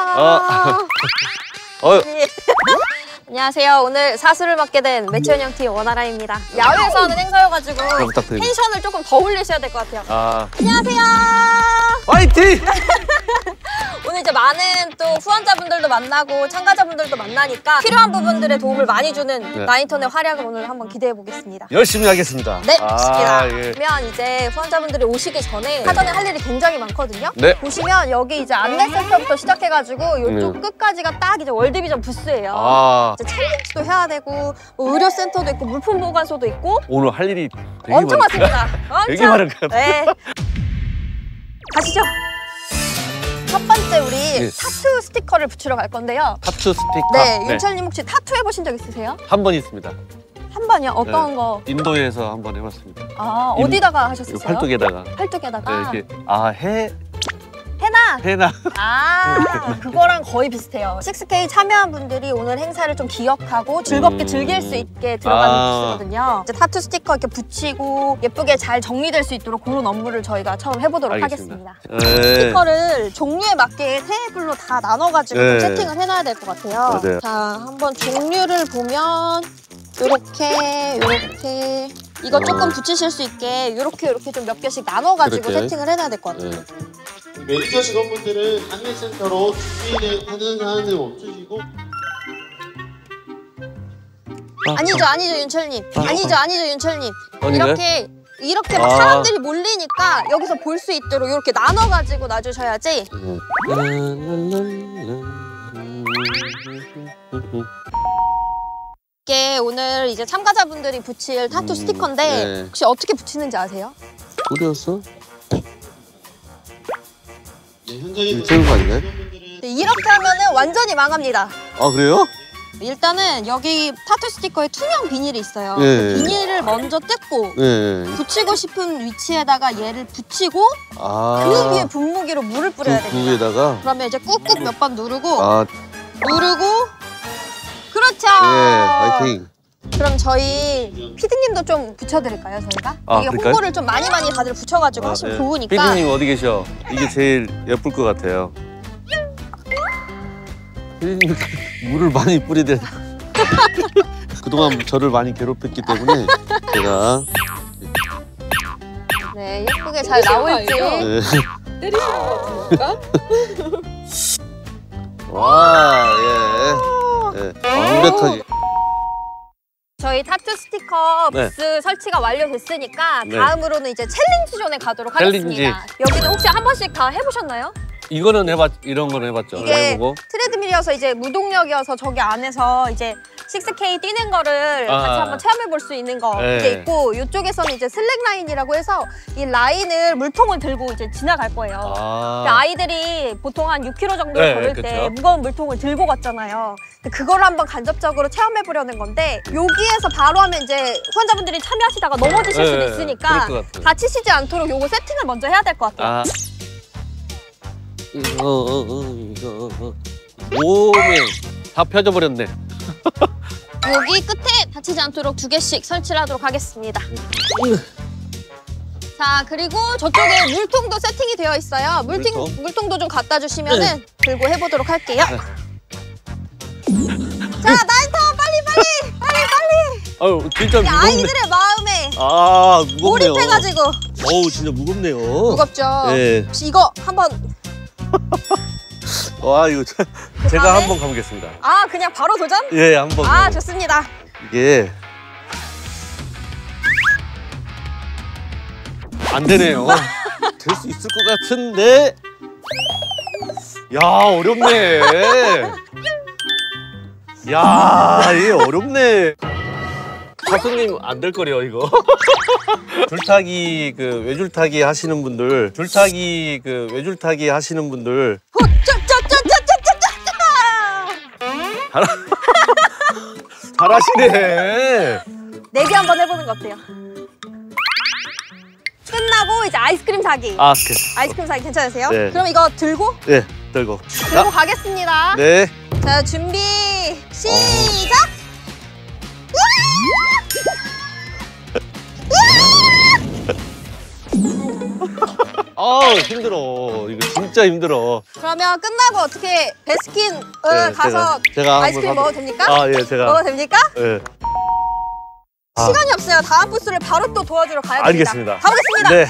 N: 안녕하세요. 오늘 사수를 맡게 된 매치현영 팀 원아라입니다. 야외에서 하는 행사여가지고 텐션을 조금 더 올리셔야 될 것 같아요. 안녕하세요.
B: 화이팅!
N: 오늘 이제 많은 또 후원자분들도 만나고 참가자분들도 만나니까 필요한 부분들에 도움을 많이 주는 나인턴의 활약을 오늘 한번 기대해 보겠습니다.
B: 열심히 하겠습니다.
N: 네, 좋습니다.
B: 예.
N: 그러면 이제 후원자분들이 오시기 전에 사전에 할 일이 굉장히 많거든요.
B: 네.
N: 보시면 여기 이제 안내센터부터 시작해가지고 이쪽 끝까지가 딱 이제 월드비전 부스예요. 이제 챌린지도 해야 되고 뭐 의료센터도 있고 물품 보관소도 있고
B: 오늘 할 일이 되게
N: 엄청 많습니다.
B: 되게 많을 것 같아요.
N: 네. 가시죠. 첫 번째 우리 타투 스티커를 붙이러 갈 건데요.
B: 타투 스티커?
N: 네, 윤철님 혹시 타투 해보신 적 있으세요?
B: 한 번 있습니다.
N: 한 번이요? 어떤 거?
B: 인도에서 한 번 해봤습니다.
N: 아, 어디다가 하셨어요?
B: 팔뚝에다가.
N: 팔뚝에다가?
B: 네, 이렇게
N: 해나?
B: 해나.
N: 아, 그거랑 거의 비슷해요. 6K 참여한 분들이 오늘 행사를 좀 기억하고 즐겁게 즐길 수 있게 들어가는 부스거든요. 이제 타투 스티커 이렇게 붙이고 예쁘게 잘 정리될 수 있도록 그런 업무를 저희가 처음 해보도록 하겠습니다. 스티커를 종류에 맞게 테이블로 다 나눠가지고 세팅을 해놔야 될 것 같아요.
B: 맞아요.
N: 자, 한번 종류를 보면 요렇게 이거 조금 붙이실 수 있게 요렇게 좀 몇 개씩 나눠가지고 세팅을 해놔야 될 것 같아요.
O: 매니저 직원분들은 안내센터로 준비하는 사안을 멈추시고
N: 아니죠 윤철님. 아니죠 윤철님.
B: 아닌가요?
N: 이렇게 막 사람들이 몰리니까 여기서 볼 수 있도록 이렇게 나눠가지고 놔주셔야지. 이게 오늘 이제 참가자분들이 붙일 타투 스티커인데 혹시 어떻게 붙이는지 아세요?
B: 어디였어?
O: 네, 현장에
B: 세운 거 아닌가요?
N: 네, 이렇게 하면은 완전히 망합니다.
B: 아, 그래요?
N: 일단은 여기 타투 스티커에 투명 비닐이 있어요.
B: 네.
N: 그 비닐을 먼저 뜯고 붙이고 싶은 위치에다가 얘를 붙이고 그 위에 분무기로 물을 뿌려야 됩니다.
B: 그 위에다가?
N: 그러면 이제 꾹꾹 몇 번 누르고
B: 누르고
N: 그렇죠.
B: 화이팅.
N: 그럼 저희 피디님도 좀 붙여드릴까요, 저희가? 이게
B: 그럴까요?
N: 홍보를 좀 많이 다들 붙여가지고 하시면 좋으니까.
B: 피디님 어디 계셔? 이게 제일 예쁠 것 같아요. 피디님 물을 많이 뿌리대. 그동안 저를 많이 괴롭혔기 때문에 제가
N: 네, 예쁘게 잘 나올지.
D: 때리는 거 같습니까?
B: 와, 완벽하게.
N: 저희 타투 스티커 부스 설치가 완료됐으니까 다음으로는 이제 챌린지 존에 가도록 하겠습니다. 여기는 혹시 한 번씩 다 해보셨나요?
B: 이거는 이런 거는 해봤죠.
N: 이게
B: 해보고.
N: 트레드밀이어서 이제 무동력이어서 저기 안에서 이제 6K 뛰는 거를 같이 한번 체험해 볼 수 있는 거 이게 있고 이쪽에서는 이제 슬랙 라인이라고 해서 이 라인을 물통을 들고 이제 지나갈 거예요. 아이들이 보통 한 6km 정도를 걸을 때 무거운 물통을 들고 갔잖아요. 그걸 한번 간접적으로 체험해 보려는 건데 여기에서 바로 하면 이제 후원자분들이 참여하시다가 넘어지실 수도 있으니까 다치시지 않도록 요거 세팅을 먼저 해야 될 것 같아요.
B: 이거 몸에 다 펴져버렸네.
N: 여기 끝에 다치지 않도록 2개씩 설치를 하도록 하겠습니다. 자, 그리고 저쪽에 물통도 세팅이 되어 있어요. 물통도 좀 갖다 주시면은 들고 해보도록 할게요. 자, 나인턴 빨리!
B: 아유, 진짜
N: 아이들의 마음에
B: 아, 무겁네요.
N: 몰입해가지고.
B: 어우, 진짜 무겁네요.
N: 무겁죠?
B: 네.
N: 혹시 이거 한번.
B: 와, 이거 제가 한번 가보겠습니다.
N: 아, 그냥 바로 도전?
B: 예, 한번.
N: 아, 좋습니다.
B: 이게 안 되네요. 될 수 있을 것 같은데. 야, 어렵네. 야, 이게 어렵네. 가수님 안 될 거래요, 이거. 줄타기 외줄타기 하시는 분들, 외줄타기 하시는 분들. 잘하시네.
N: 내기 한번 해보는 거 어때요? 끝나고 이제 아이스크림 사기.
B: 아, 오케이.
N: 아이스크림 사기 괜찮으세요?
B: 네.
N: 그럼 이거 들고?
B: 네, 들고.
N: 들고 가겠습니다.
B: 네.
N: 자, 준비, 시작!
B: 힘들어. 이거 진짜 힘들어.
N: 그러면 끝나고 어떻게 베스킨 가서
B: 제가
N: 아이스크림 먹어도 됩니까?
B: 아, 예, 제가.
N: 먹어도 됩니까?
B: 예.
N: 시간이 없어요. 다음 부스를 바로 또 도와주러 가야 됩니다.
B: 알겠습니다.
N: 가보겠습니다.
B: 네.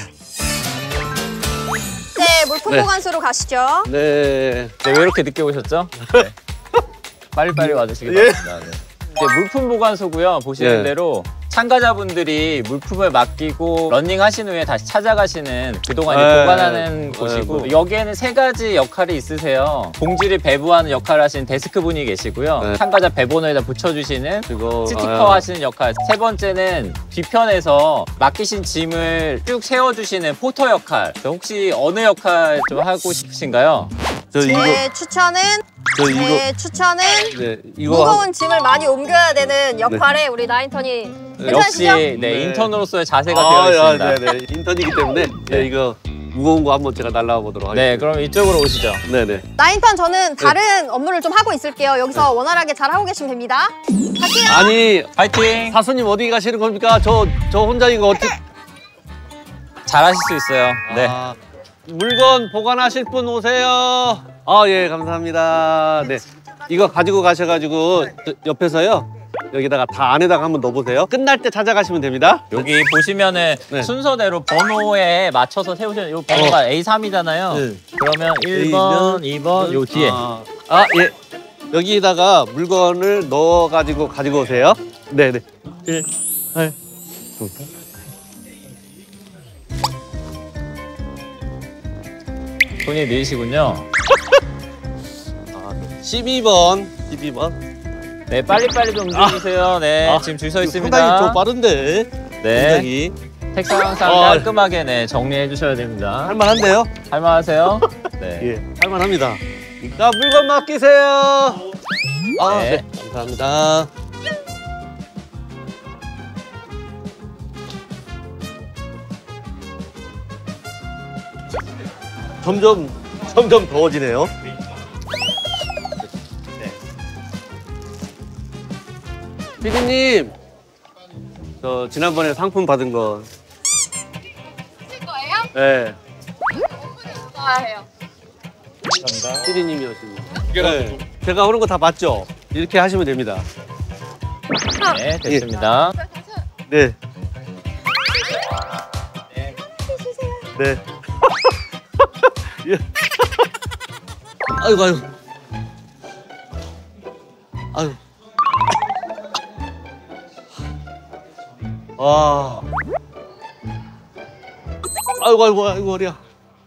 N: 네, 물품
B: 네.
N: 보관소로 가시죠.
B: 네.
P: 왜 이렇게 늦게 오셨죠? 네. 빨리빨리 와주시기 바랍니다. 네. 이제 물품 보관소고요. 보시는
B: 예.
P: 대로 참가자분들이 물품을 맡기고 런닝 하신 후에 다시 찾아가시는 그동안 이제 보관하는 곳이고 여기에는 3가지 역할이 있으세요. 봉지를 배부하는 역할을 하시는 데스크 분이 계시고요. 참가자 배번호에다 붙여주시는 스티커 하시는 역할. 3번째는 뒤편에서 맡기신 짐을 쭉 세워주시는 포터 역할. 혹시 어느 역할 좀 하고 싶으신가요?
N: 제 추천은
B: 네,
N: 무거운 짐을 많이 옮겨야 되는 역할에 우리 나인턴이
P: 역시
N: 괜찮으시죠?
P: 네, 인턴으로서의 자세가 되어 있습니다.
B: 네, 인턴이기 때문에 네, 이거 무거운 거 한번 제가 날라와 보도록 하겠습니다.
P: 네, 그럼 이쪽으로 오시죠.
B: 네네.
N: 나인턴 저는 다른 업무를 좀 하고 있을게요. 여기서 원활하게 잘 하고 계시면 됩니다. 갈게요.
B: 아니,
P: 파이팅!
B: 사수님 어디 가시는 겁니까? 저 혼자 이거 어떻게?
P: 잘하실 수 있어요. 네.
B: 물건 보관하실 분 오세요. 아, 예, 감사합니다. 네. 이거 가지고 가셔가지고 옆에서요. 여기다가 다 안에다가 한번 넣어보세요. 끝날 때 찾아가시면 됩니다.
P: 여기 보시면은 순서대로 번호에 맞춰서 세우시는 이 번호가 A3이잖아요.
B: 네.
P: 그러면 1번, 2번 요 뒤에.
B: 예. 여기다가 물건을 넣어가지고 가지고 오세요. 네네. 1, 8, 9.
P: 손이 느리시군요.
B: 12번.
P: 네, 빨리빨리 좀 움직이세요. 네, 지금 줄 서 있습니다.
B: 상당히 좀 빠른데.
P: 네.
B: 굉장히.
P: 책상상 깔끔하게 정리해 주셔야 됩니다.
B: 할만한데요?
P: 할만하세요? 네.
B: 예, 할만합니다. 자, 물건 맡기세요.
P: 네.
B: 감사합니다. 점점 더워지네요. 피디님, 저 지난번에 상품 받은 거.
N: 제 거예요?
B: 네.
N: 좋아해요.
B: 감사합니다. 피디님이 하시는 거. 네. 제가 오는 거 다 맞죠? 이렇게 하시면 됩니다.
P: 네, 됐습니다.
B: 네. 네. 예. 아이고. 아유. 와. 아이고, 허리야.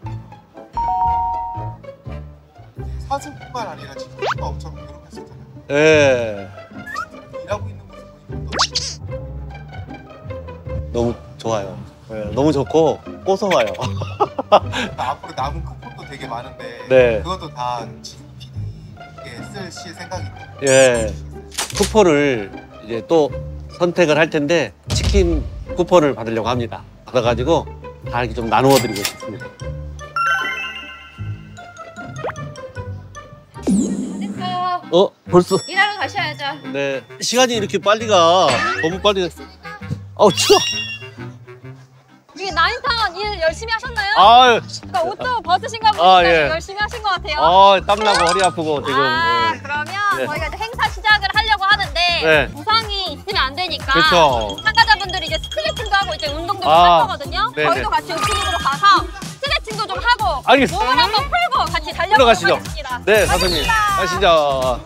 O: 사진뿐만 아니라 지금도 엄청 괴롭혔었잖아요.
B: 예.
O: 일하고 있는 모습 보니까
B: 너무 좋아요. 네, 너무 좋고 고소해요.
O: 앞으로 남은 쿠폰도 되게 많은데
B: 네.
O: 그것도 다 PD에게 쓸 생각입니다.
B: 예. 쿠폰을 이제 또 선택을 할 텐데 치킨 쿠폰을 받으려고 합니다. 받아가지고 다 이렇게 좀 나누어 드리고 싶습니다.
N: 됐어요.
B: 벌써?
N: 일하러 가셔야죠.
B: 네. 시간이 이렇게 빨리 가. 너무 빨리 갔어. 추워.
N: 이게 나인턴 일 열심히 하셨나요?
B: 아유.
N: 그러니까 옷도 벗으신가 보니까
B: 예.
N: 열심히 하신 것 같아요.
B: 땀나고 허리 아프고 지금.
N: 그러면
B: 네.
N: 저희가 이제 행사 시작을 하려고 하는데
B: 네.
N: 부상이 있으면 안 되니까
B: 그쵸.
N: 참가자분들이 이제 스트레칭도 하고 이제 운동도 좀 할 거거든요.
Q: 네네.
N: 저희도 같이 오프닝으로 가서 스트레칭도 좀 하고
Q: 알겠습니다.
N: 몸을 한번 풀고 같이 달려보도록
Q: 들어가시죠.
N: 하겠습니다.
Q: 네, 사장님. 가시죠.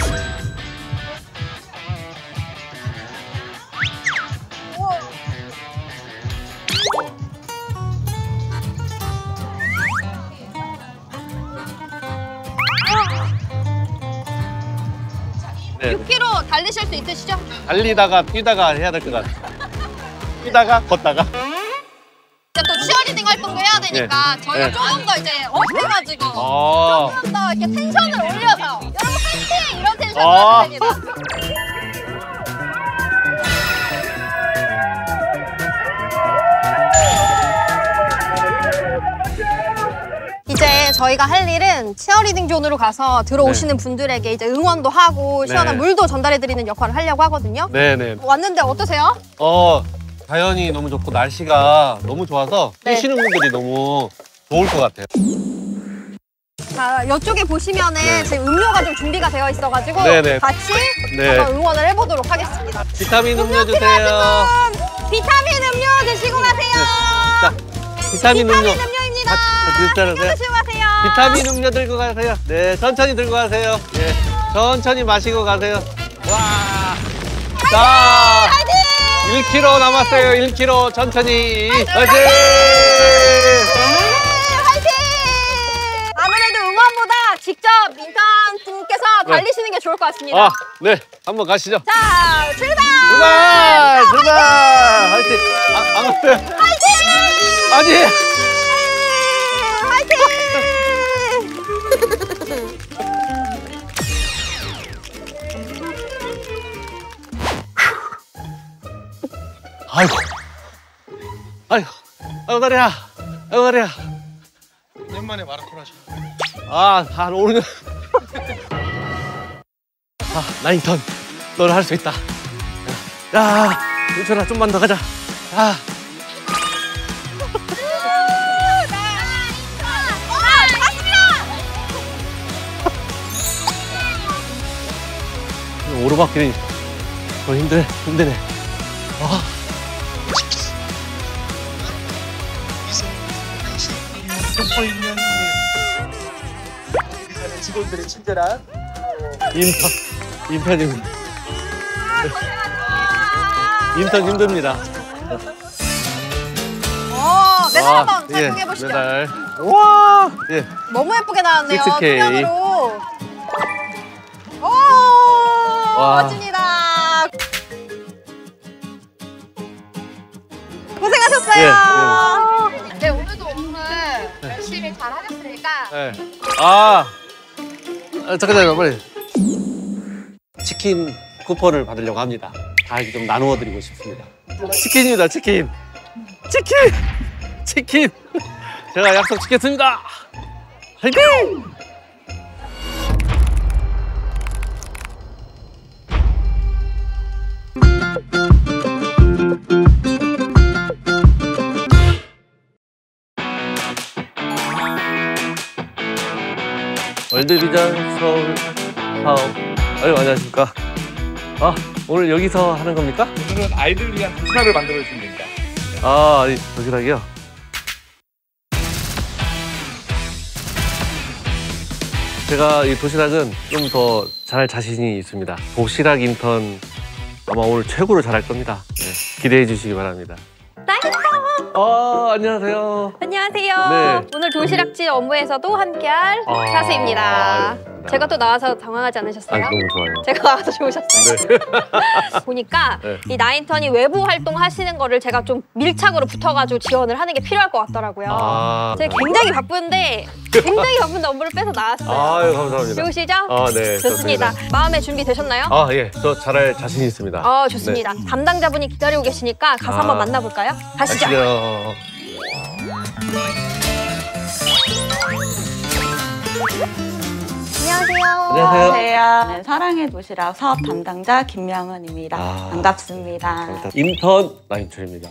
Q: 네.
N: 6km 달리실 수 있으시죠?
Q: 달리다가 뛰다가 해야 될 것 같아요. 뛰다가 걷다가.
N: 이제 또 치어리딩 활동도 해야 되니까 저희가
Q: 네.
N: 조금 더 이제 업해가지고
Q: 아.
N: 조금 더 이렇게 텐션을 올려서 여러분 파이팅! 이런 텐션을
Q: 아.
N: 해야 됩니다. 이제 저희가 할 일은 치어리딩 존으로 가서 들어오시는 분들에게 이제 응원도 하고 시원한
Q: 네.
N: 물도 전달해드리는 역할을 하려고 하거든요.
Q: 네네.
N: 왔는데 어떠세요?
Q: 자연이 너무 좋고 날씨가 너무 좋아서
N: 네.
Q: 뛰시는 분들이 너무 좋을 것 같아요.
N: 자, 이쪽에 보시면은
Q: 네.
N: 지금 음료가 좀 준비가 되어 있어가지고
Q: 네네.
N: 같이
Q: 네.
N: 한번 응원을 해보도록 하겠습니다.
Q: 비타민 음료 주세요.
N: 필요하신 분 비타민 음료 드시고 가세요.
Q: 자, 비타민 음료.
N: 음료입니다.
Q: 드세요.
N: 드시고 가세요.
Q: 비타민 음료 들고 가세요. 네, 천천히 들고 가세요. 네, 천천히 마시고 가세요. 와. 자, 1km 남았어요. 1km 천천히. 화이팅!
N: 아무래도 응원보다 직접 인턴분께서 달리시는 게 좋을 것 같습니다.
Q: 아, 네, 한번 가시죠.
N: 자, 출발!
Q: 출발! 출발! 화이팅! 안 왔어요?
N: 화이팅!
Q: 아니!
N: 화이팅!
Q: 아이고. 아이고. 아이고, 다리야. 아이고, 다리야.
O: 몇 년 만에 마라톤 하셨어요?
Q: 한 5년. 나인턴. 너는 할 수 있다. 야, 윤철아, 좀만 더 가자. 야. 오르막길이 더 힘드네.
O: 직원들의 친절한
Q: 인턴입니다. 인턴 힘듭니다.
N: 메달 한번 착용해 보시죠.
Q: 메달. 와! 예.
N: 너무 예쁘게 나왔네요.
Q: 6K.
N: 투명으로. 오!
Q: 와.
N: 멋집니다. 고생하셨어요. 네, 오늘도 오늘 열심히 잘 하셨으니까.
Q: 네. 잠깐만요, 빨리. 치킨 쿠폰을 받으려고 합니다. 다 이렇게 좀 나누어 드리고 싶습니다. 치킨입니다, 치킨. 치킨. 제가 약속 지켰습니다. 화이팅! 월드비전 서울 사업. 안녕하십니까. 오늘 여기서 하는 겁니까?
R: 오늘은 아이들을 위한 도시락을 만들어주시면 됩니다.
Q: 이 도시락이요? 제가 이 도시락은 좀 더 잘할 자신이 있습니다. 도시락 인턴 아마 오늘 최고로 잘할 겁니다. 네, 기대해 주시기 바랍니다. 안녕하세요.
N: 안녕하세요.
Q: 네.
N: 오늘 도시락질 업무에서도 함께할 사수입니다. 제가 또 나와서 당황하지 않으셨어요?
Q: 너무 좋아요.
N: 제가 나와서 좋으셨어요?
Q: 네.
N: 보니까
Q: 네.
N: 이 나인턴이 외부 활동 하시는 거를 제가 좀 밀착으로 붙어가지고 지원을 하는 게 필요할 것 같더라고요. 제가 굉장히 바쁜데 업무를 빼서 나왔어요.
Q: 감사합니다.
N: 좋으시죠?
Q: 네,
N: 좋습니다. 마음의 준비 되셨나요?
Q: 예. 저 잘할 자신 있습니다.
N: 좋습니다.
Q: 네.
N: 담당자분이 기다리고 계시니까 가서 한번 만나볼까요? 가시죠.
S: 안녕하세요. 네, 사랑의 도시락 사업 담당자 김명은입니다. 반갑습니다.
Q: 인턴 나인철입니다.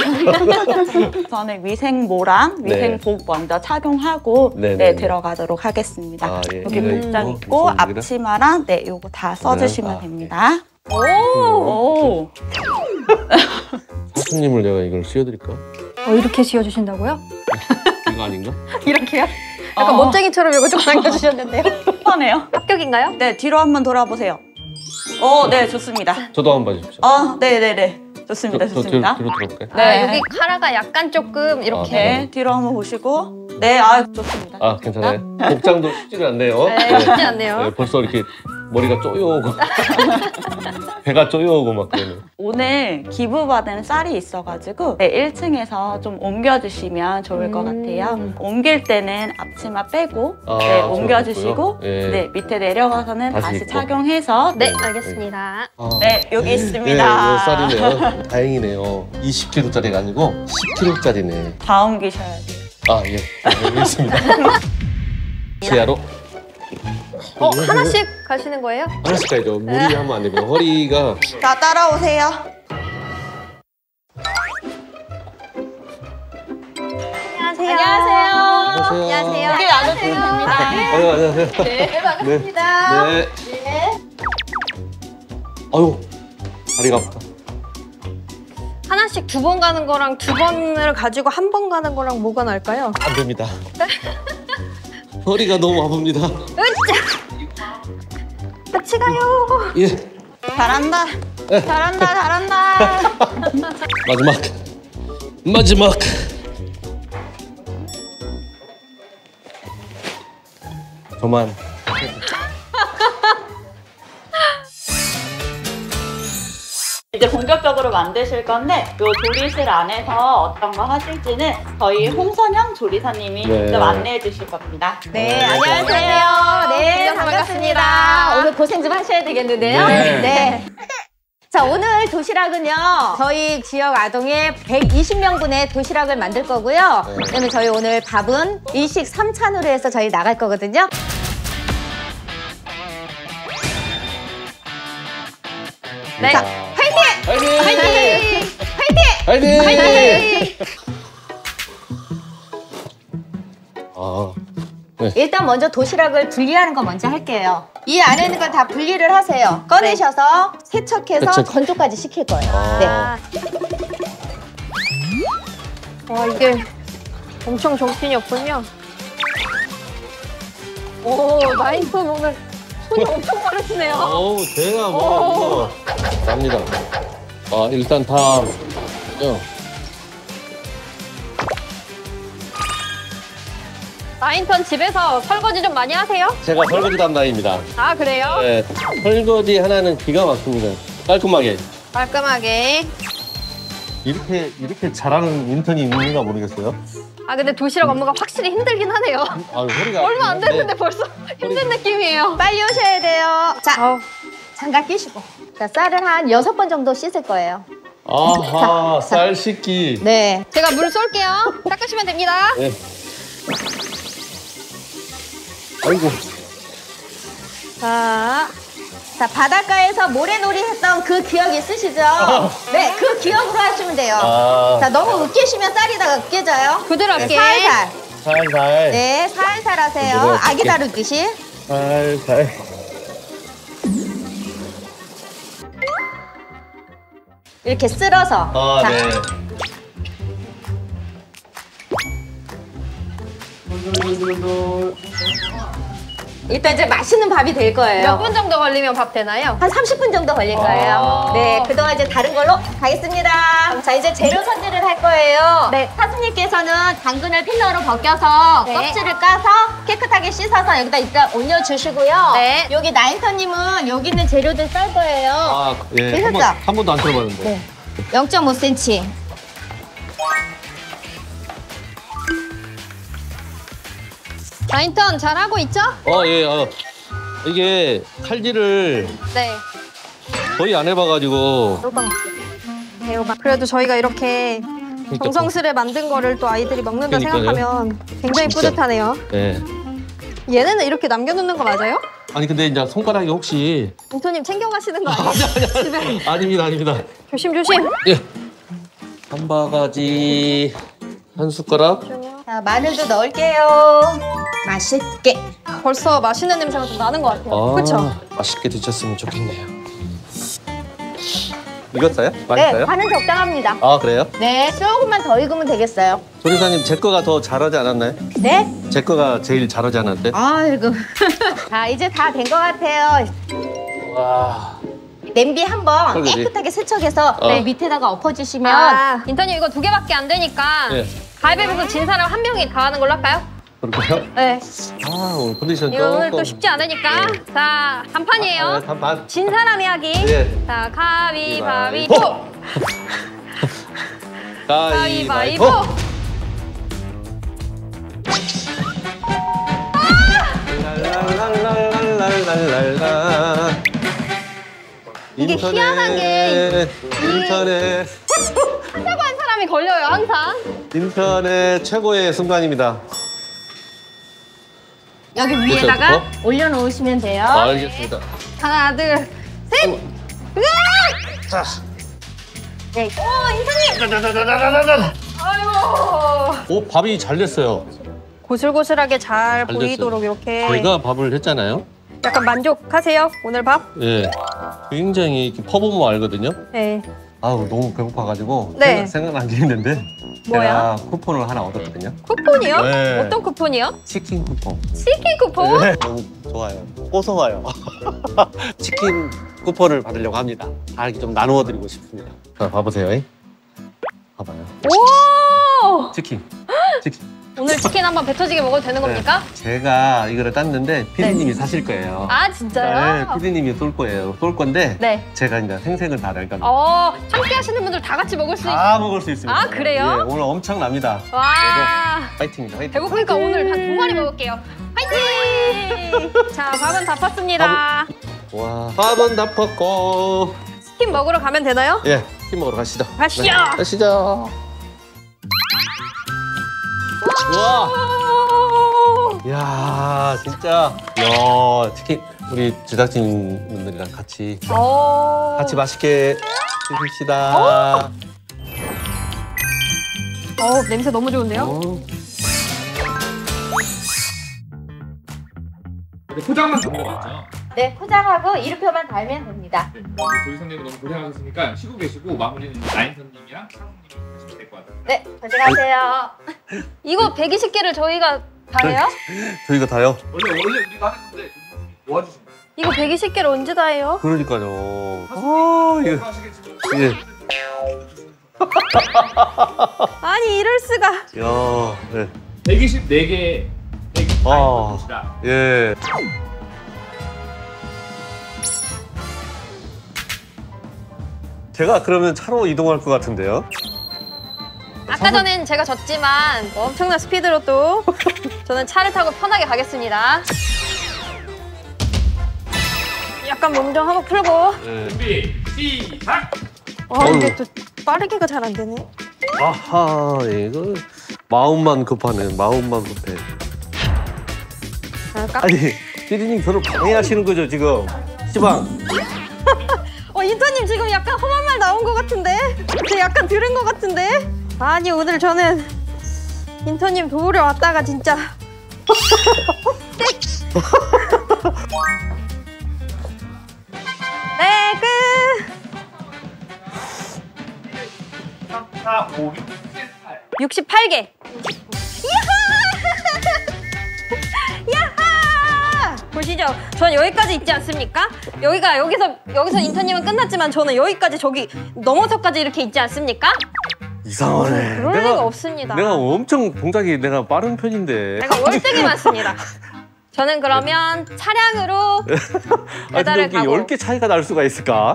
S: 저는 위생모랑 위생복 먼저 착용하고 들어가도록 하겠습니다. 여기 문장 있고 앞치마랑 요거 다 써주시면 됩니다. 오.
B: 사수님을 내가 이걸 씌워드릴까?
N: 이렇게 씌워주신다고요?
B: 이거 아닌가?
N: 이렇게요? 약간 멋쟁이처럼 이거 좀 남겨주셨는데요.
S: 편해요.
N: 합격인가요?
S: 네, 뒤로 한번 돌아보세요. 오, 네, 좋습니다.
B: 저도 한번 봐주십시오.
S: 네네네. 좋습니다, 좋습니다.
B: 뒤로 들어볼까요?
N: 네. 여기 카라가 약간 조금 이렇게.
S: 네, 뒤로 한번 보시고. 네, 좋습니다.
B: 괜찮아요. 복장도 쉽지가 않네요.
N: 네, 쉽지 않네요.
B: 네, 벌써 이렇게 머리가 쪼여오고 배가 쪼여오고 막 그러네요.
S: 오늘 기부받은 쌀이 있어가지고 1층에서 좀 옮겨주시면 좋을 것 같아요. 옮길 때는 앞치마 빼고 옮겨주시고 네, 밑에 내려가서는 다시 착용해서
N: 네, 알겠습니다.
S: 네, 여기 있습니다.
B: 네, 이거 쌀이네요. 다행이네요. 20kg짜리가 아니고 10kg짜리네.
S: 다 옮기셔야 돼요.
B: 예. 여기 있습니다. 지하로.
N: 하나씩 가시는 거예요?
B: 하나씩 가야죠. 무리하면 안 되고요. 허리가.
S: 자, 따라오세요.
N: 안녕하세요.
S: 안녕하세요. 여기 앉으시면 됩니다.
B: 안녕하세요.
N: 네, 반갑습니다.
B: 네. 아유, 다리가 아프다.
N: 하나씩 2번 가는 거랑 2번을 가지고 1번 가는 거랑 뭐가 나을까요?
B: 안 됩니다. 허리가 너무 아픕니다.
N: 같이 가요.
B: 예.
S: 잘한다. 잘한다.
B: 마지막. 저만.
S: 이제 본격적으로 만드실 건데 이 조리실 안에서 어떤 거 하실지는 저희 홍선영 조리사님이 직접 안내해 주실 겁니다.
N: 네, 안녕하세요. 네, 반갑습니다. 오늘 고생 좀 하셔야 되겠는데요. 네. 자, 오늘 도시락은요. 저희 지역 아동의 120명분의 도시락을 만들 거고요. 그다음에 저희 오늘 밥은 일식 3찬으로 해서 저희 나갈 거거든요. 네. 자, 화이팅! 일단 먼저 도시락을 분리하는 거 먼저 할게요. 이 안에 있는 건 다 분리를 하세요. 꺼내셔서 세척해서 건조까지 시킬 거예요. 네. 와, 이게 엄청 정신이 없군요. 오, 나인톤 오늘 손이 엄청 빠르시네요.
B: 어우, 제가 뭐 갑니다. 일단 다
N: 나인턴 집에서 설거지 좀 많이 하세요?
B: 제가 설거지 담당입니다.
N: 아, 그래요?
B: 네, 설거지 하나는 기가 막힙니다. 깔끔하게. 이렇게 잘하는 인턴이 있는가 모르겠어요.
N: 아, 근데 도시락 업무가 확실히 힘들긴 하네요.
B: 허리가
N: 얼마 안 됐는데 벌써 힘든 느낌이에요. 빨리 오셔야 돼요. 자, 장갑 끼시고. 자, 쌀을 한 6번 정도 씻을 거예요.
B: 아하, 쌀 씻기.
N: 네. 제가 물 쏠게요. 닦으시면 됩니다.
B: 네. 아이고.
N: 자, 바닷가에서 모래놀이 했던 그 기억 있으시죠? 네, 그 기억으로 하시면 돼요. 자, 너무 으깨시면 쌀이다가 으깨져요. 부드럽게.
B: 살살.
N: 네, 살살 하세요. 아기 다루듯이.
B: 살살.
N: 이렇게 쓸어서. 자.
B: 네.
N: 일단 이제 맛있는 밥이 될 거예요. 몇 분 정도 걸리면 밥 되나요? 한 30분 정도 걸릴 거예요. 네, 그동안 이제 다른 걸로 가겠습니다. 자, 이제 재료 손질을 할 거예요. 네, 사수님께서는 당근을 필러로 벗겨서 껍질을 까서 깨끗하게 씻어서 여기다 일단 올려주시고요. 네. 여기 나인터님은 여기 있는 재료들 썰 거예요.
B: 예. 한 번도 안 들어봤는데.
N: 네. 0.5cm. 나인턴 잘하고 있죠?
B: 예. 이게 칼질을
N: 네.
B: 거의 안 해봐가지고.
N: 대호박. 그래도 저희가 이렇게 정성스레 만든 거를 또 아이들이 먹는다 생각하면 굉장히 뿌듯하네요.
B: 네.
N: 얘네는 이렇게 남겨놓는 거 맞아요?
B: 아니 근데 이제 손가락이 혹시.
N: 인턴님 챙겨가시는 거 아니에요?
B: 아닙니다.
N: 조심조심.
B: 예. 한 바가지, 한 숟가락.
N: 자, 마늘도 넣을게요. 맛있게. 벌써 맛있는 냄새가 좀 나는 것 같아요. 그렇죠?
B: 맛있게 드셨으면 좋겠네요.
Q: 익었어요?
N: 네,
Q: 맛있어요?
N: 간은 적당합니다.
Q: 아, 그래요?
N: 네, 조금만 더 익으면 되겠어요.
Q: 조리사님, 제 거가 더 잘하지 않았나요?
N: 네?
Q: 제 거가 제일 잘하지 않았대?
N: 아이고. 자, 이제 다 된 것 같아요.
Q: 와.
N: 냄비 한번
Q: 설거지.
N: 깨끗하게 세척해서
Q: 네.
N: 밑에다가 엎어주시면
D: 인턴님 이거 2개밖에 안 되니까
Q: 네.
D: 가위바위보 진 사람 한 명이 다 하는 걸로 할까요?
Q: 그럴까요?
D: 네.
Q: 아, 오늘 컨디션
D: 이거 오늘
Q: 조금.
D: 또 쉽지 않으니까. 자, 한 판이에요.
Q: 네, 단판.
D: 진 사람이 하기.
Q: 예.
D: 자, 가위바위보. 가위바위보.
Q: 랄랄랄랄랄랄랄라.
D: 이게 희한한 게
Q: 인터넷
D: 하자고 한 사람이 걸려요, 항상.
Q: 인터넷 최고의 순간입니다.
N: 여기
Q: 그렇죠,
N: 위에다가 올려놓으시면 돼요.
Q: 알겠습니다.
D: 하나, 둘, 셋. 으악!
Q: 자.
N: 네.
D: 인턴님. 아이고.
Q: 오, 밥이 잘 됐어요.
D: 고슬고슬하게 잘
Q: 잘
D: 보이도록
Q: 됐어요.
D: 이렇게.
Q: 제가 밥을 했잖아요.
D: 약간 만족하세요? 오늘 밥?
Q: 예. 굉장히 이렇게 퍼보면 알거든요.
D: 네.
Q: 아우, 너무 배고파가지고
D: 네.
Q: 생각난 게 있는데
D: 뭐야?
Q: 제가 쿠폰을 하나 얻었거든요.
D: 쿠폰이요?
Q: 네.
D: 어떤 쿠폰이요?
Q: 치킨 쿠폰.
D: 치킨 쿠폰?
Q: 네, 너무 좋아요. 고소해요. 치킨 쿠폰을 받으려고 합니다. 다 이렇게 좀 나누어 드리고 싶습니다. 자, 봐보세요. 봐봐요.
D: 오!
Q: 치킨.
D: 오늘 치킨 한번 배 터지게 먹어도 되는 겁니까?
Q: 제가 이거를 땄는데 피디님이 사실 거예요.
D: 아, 진짜요?
Q: 네, 피디님이 쏠 거예요. 쏠 건데
D: 네.
Q: 제가 이제 생색을 다 낼 겁니다.
D: 함께 하시는 분들 다 같이 먹을 수
Q: 다 먹을 수 있습니다.
D: 아, 그래요?
Q: 예, 오늘 엄청납니다.
D: 와.
Q: 파이팅입니다. 파이팅.
D: 배고프니까 오늘 한 2마리 먹을게요. 화이팅! 자, 밥은 다 팠습니다.
Q: 와, 밥은 다 팠고.
D: 치킨 먹으러 가면 되나요?
Q: 예, 치킨 먹으러 가시죠.
D: 가시죠.
Q: 네, 가시죠. 우와. 이야, 진짜. 야, 치킨 우리 제작진분들이랑 같이 맛있게 드십시다.
D: 냄새 너무 좋은데요?
R: 포장만 된 거 맞죠?
N: 네, 포장하고 이름표만 달면 됩니다.
R: 조리사님 너무 고생하셨으니까 쉬고 계시고 마무리는 나인선님이랑 사모님이 하시면 될 것 같아요.
N: 네, 가져가세요.
D: 이거 120개를 저희가 다 해요?
Q: 저희가 다요?
R: 원래 우리가 하는 건데 모아주시면 돼요.
D: 이거 120개를 언제 다 해요?
Q: 그러니까요. 이거. 예.
D: 아니, 이럴 수가.
Q: 야, 네.
R: 124개.
Q: 아, 예. 제가 그러면 차로 이동할 것 같은데요?
D: 아까 전엔 제가 졌지만 엄청난 스피드로 또 저는 차를 타고 편하게 가겠습니다. 약간 몸 좀 한번 풀고.
Q: 네.
R: 준비 시작.
D: 이게 또 빠르게가 잘 안 되네.
Q: 아하, 이거 마음만 급하네. 마음만 급해. 아니, 피디님 저를 방해하시는 거죠 지금? 시방.
D: 인턴님 지금 약간 험한 말 나온 것 같은데? 저 약간 들은 것 같은데? 아니, 오늘 저는 인턴님 도우러 왔다가 진짜 네, 끝!
R: 3, 4, 5, 6, 7, 8.
D: 68개! 야하! 보시죠. 전 여기까지 있지 않습니까? 여기서 인턴님은 끝났지만 저는 여기까지 저기 넘어서까지 이렇게 있지 않습니까?
Q: 이상하네.
D: 그럴 리가 없습니다.
Q: 내가 엄청 동작이 내가 빠른 편인데.
D: 내가 월등히 많습니다. 저는 그러면 차량으로 배달을
Q: 근데
D: 가고.
Q: 10개 차이가 날 수가 있을까?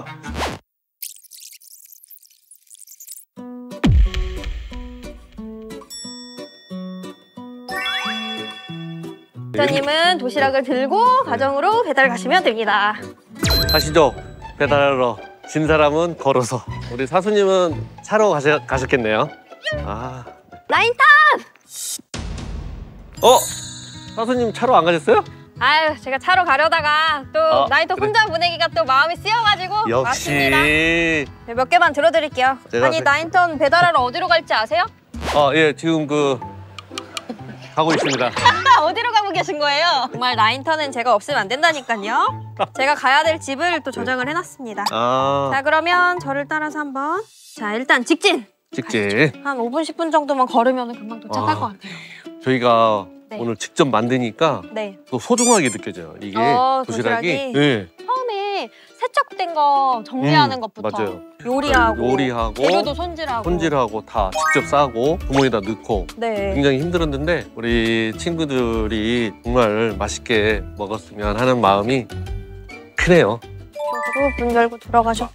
D: 인턴님은 도시락을 들고 가정으로 배달 가시면 됩니다.
Q: 가시죠. 배달하러. 진 사람은 걸어서. 우리 사수님은 차로 가셨겠네요. 아.
D: 나인턴!
Q: 사수님 차로 안 가셨어요?
D: 아유, 제가 차로 가려다가 또 나인턴
Q: 그래.
D: 혼자 보내기가 또 마음이 쓰여가지고
Q: 역시.
D: 왔습니다. 네, 몇 개만 들어드릴게요.
Q: 제가
D: 아니, 나인턴 배달하러 어디로 갈지 아세요?
Q: 예, 지금 가고 있습니다.
D: 어디로 가고 계신 거예요? 정말 나인턴은 제가 없으면 안 된다니까요. 제가 가야 될 집을 또 저장을 해놨습니다. 자, 그러면 저를 따라서 한번. 자, 일단 직진. 한 5분, 10분 정도만 걸으면 금방 도착할 것 같아요.
Q: 저희가 오늘 직접 만드니까 또 소중하게 느껴져요. 이게 도시락이. 네.
D: 처음에 세척된 거 정리하는 것부터
Q: 맞아요.
D: 요리하고 재료도 손질하고
Q: 다 직접 싸고 구멍에다 넣고 굉장히 힘들었는데 우리 친구들이 정말 맛있게 먹었으면 하는 마음이 크네요.
D: 저도 문 열고 들어가죠.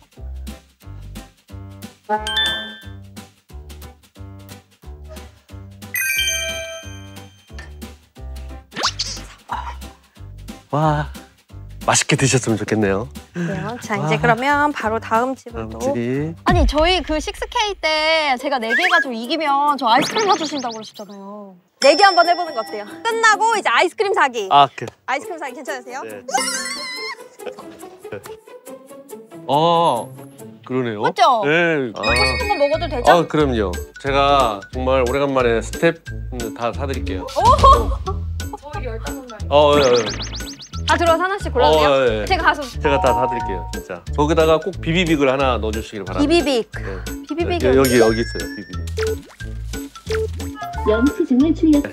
Q: 와, 맛있게 드셨으면 좋겠네요.
D: 자, 이제 그러면 바로 다음 집을 또. 아니, 저희 그 6K 때 제가 4개 가지고 이기면 저 아이스크림 사주신다고 그러셨잖아요. 4개 한번 해보는 거 어때요? 끝나고 이제 아이스크림 사기. 아이스크림 사기 괜찮으세요?
Q: 네. 그러네요.
D: 맞죠?
Q: 네.
D: 먹고 싶은 거 먹어도 되죠?
Q: 그럼요. 제가 정말 오래간만에 스텝 다 사드릴게요.
G: 저희 15마리.
D: 다 들어와서 하나씩 골라주세요. 제가 가서.
Q: 제가 다 사드릴게요, 진짜. 거기다가 꼭 비비빅을 하나 넣어주시길 바랍니다.
D: 비비빅. 비비빅이
Q: 여기 있어요, 비비빅.
F: 영수증을 출력.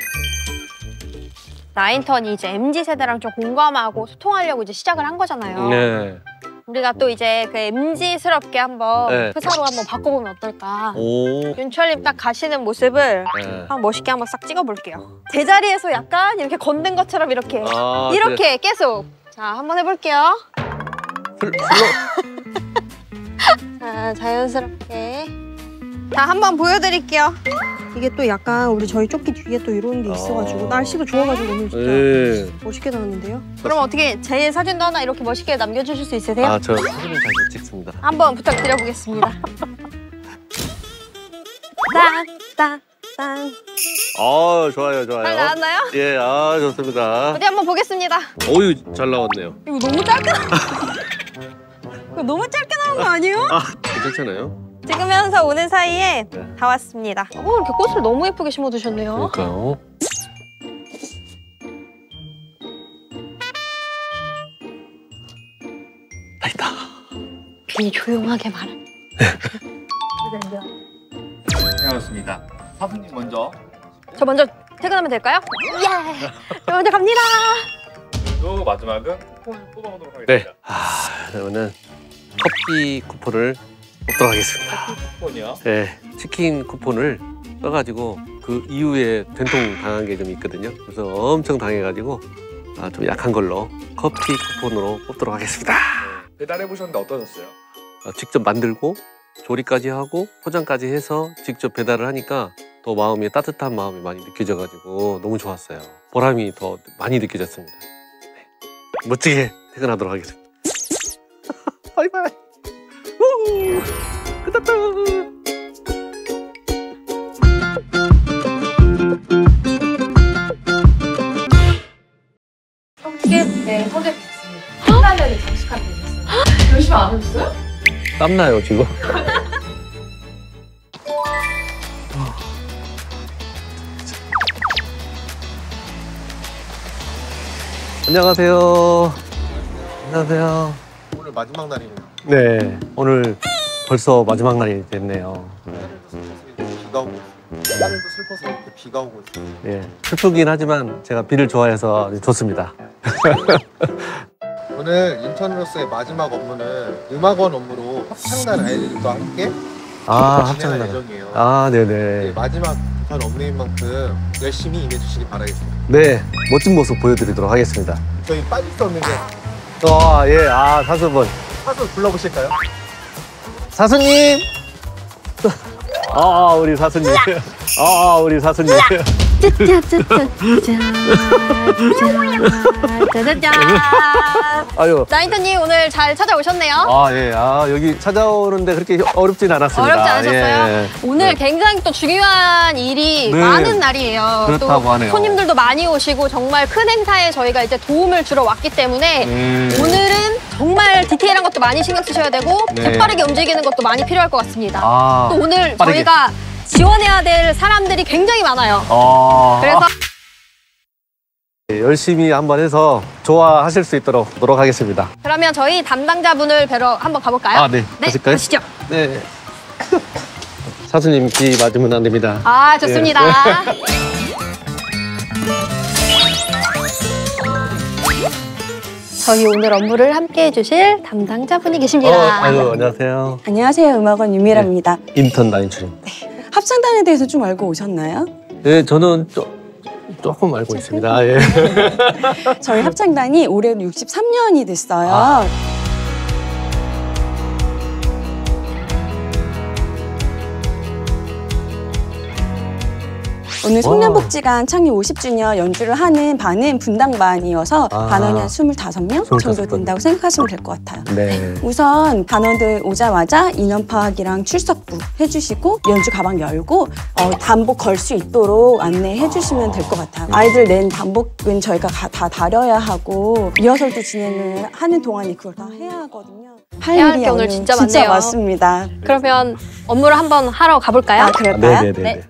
D: 나인턴이 이제 MZ세대랑 좀 공감하고 소통하려고 이제 시작을 한 거잖아요.
Q: 네.
D: 우리가 또 이제 그 MZ스럽게 한번 회사로 한번 바꿔보면 어떨까. 윤철님 딱 가시는 모습을 한번 멋있게 한번 싹 찍어볼게요. 제자리에서 약간 이렇게 걷는 것처럼 이렇게 계속. 자, 한번 해볼게요. 자, 자연스럽게. 자, 한번 보여드릴게요. 이게 또 약간 우리 저희 조끼 뒤에 또 이런 게 있어가지고 날씨가 좋아가지고 오늘 진짜 멋있게 나왔는데요. 그럼 어떻게 제 사진도 하나 이렇게 멋있게 남겨주실 수 있으세요?
Q: 저 사진은 잘 못 찍습니다.
D: 한번 부탁드려보겠습니다. 딴.
Q: 좋아요.
D: 잘 나왔나요?
Q: 예, 좋습니다.
D: 어디 한번 보겠습니다.
Q: 어유, 잘 나왔네요.
D: 이거 너무 짧게 이거 너무 짧게 나온 거 아니에요?
Q: 괜찮잖아요.
D: 찍으면서 오는 사이에 다 왔습니다. 이렇게 꽃을 너무 예쁘게 심어두셨네요.
Q: 그러니까요. 다 있다.
D: 괜히 조용하게 말해.
R: 반갑습니다. 사부님 먼저.
D: 저 먼저 퇴근하면 될까요? 예! 저 먼저 갑니다.
R: 또 마지막은 쿠폰을 뽑아보도록 하겠습니다.
Q: 그러면은 커피 쿠폰을 뽑도록 하겠습니다.
R: 쿠폰이요?
Q: 네, 치킨 쿠폰을 써가지고 그 이후에 된통 당한 게 좀 있거든요. 그래서 엄청 당해가지고 좀 약한 걸로 커피 쿠폰으로 뽑도록 하겠습니다.
R: 배달해보셨는데 어떠셨어요?
Q: 직접 만들고 조리까지 하고 포장까지 해서 직접 배달을 하니까 더 마음이 따뜻한 마음이 많이 느껴져가지고 너무 좋았어요. 보람이 더 많이 느껴졌습니다. 네. 멋지게 퇴근하도록 하겠습니다. 바이바이. 끝났다.
G: 네, 소개해주셨습니다. 신라면이 장식한 데 있어요. 열심히 안 해줬어요?
Q: 땀나요 지금? 안녕하세요. 안녕하세요.
O: 오늘 마지막 날이네요.
Q: 네, 오늘 벌써 마지막 날이 됐네요.
O: 비가 오고 있어요. 땅도 슬퍼서 이렇게 비가 오고 있어요.
Q: 예, 슬프긴 하지만 제가 비를 좋아해서 좋습니다.
O: 오늘 인턴으로서의 마지막 업무는 음악원 업무로 합창단 아이들과 함께 진행할 예정이에요.
Q: 네네.
O: 네, 마지막 인턴 업무인 만큼 열심히 임해주시기 바라겠습니다.
Q: 네, 멋진 모습 보여드리도록 하겠습니다.
O: 저희 빠질 수 없는 게
Q: 예, 사수분.
O: 사수 불러보실까요?
Q: 사수님! 우리 사수님. 우리 사수님.
D: 짜자잔.
Q: 아유.
D: 나인턴님 오늘 잘 찾아오셨네요.
Q: 여기 찾아오는데 그렇게 어렵진 않았습니다.
D: 어렵지 않으셨어요?
Q: 예.
D: 오늘 굉장히 또 중요한 일이 많은 날이에요.
Q: 그렇다고
D: 또
Q: 하네요.
D: 손님들도 많이 오시고 정말 큰 행사에 저희가 이제 도움을 주러 왔기 때문에 오늘은 정말 디테일한 것도 많이 신경 쓰셔야 되고 재빠르게 움직이는 것도 많이 필요할 것 같습니다. 또 오늘
Q: 빠르게.
D: 저희가 지원해야 될 사람들이 굉장히 많아요. 그래서
Q: 열심히 한번 해서 좋아하실 수 있도록 노력하겠습니다.
N: 그러면 저희 담당자분을 뵈러 한번 가볼까요?
Q: 네. 가실까요?
N: 가시죠.
Q: 네. 사수님 귀 맞으면 안 됩니다.
N: 아, 좋습니다. 저희 오늘 업무를 함께 해주실 담당자분이 계십니다.
Q: 아이고, 안녕하세요.
T: 안녕하세요. 음악원 유미라입니다.
Q: 인턴 라인출입.
T: 합창단에 대해서 좀 알고 오셨나요?
Q: 네, 저는 조금 알고 있습니다. 예.
T: 저희 합창단이 올해 63년이 됐어요. 오늘 송년복지관 창립 50주년 연주를 하는 반은 분당반이어서 반원이 한 25명 정도 된다고 생각하시면 될 것 같아요.
Q: 네.
T: 우선 반원들 오자마자 인원 파악이랑 출석부 해주시고 연주 가방 열고 단복 걸 수 있도록 안내해 주시면 될 것 같아요. 아이들 낸 단복은 저희가 다 다려야 하고 리허설도 진행을 하는 동안에 그걸 다 해야 하거든요.
N: 해야 할 게 오늘 진짜 많네요.
T: 진짜 맞습니다.
N: 그러면 업무를 한번 하러 가볼까요?
T: 그럴까요?
N: 네.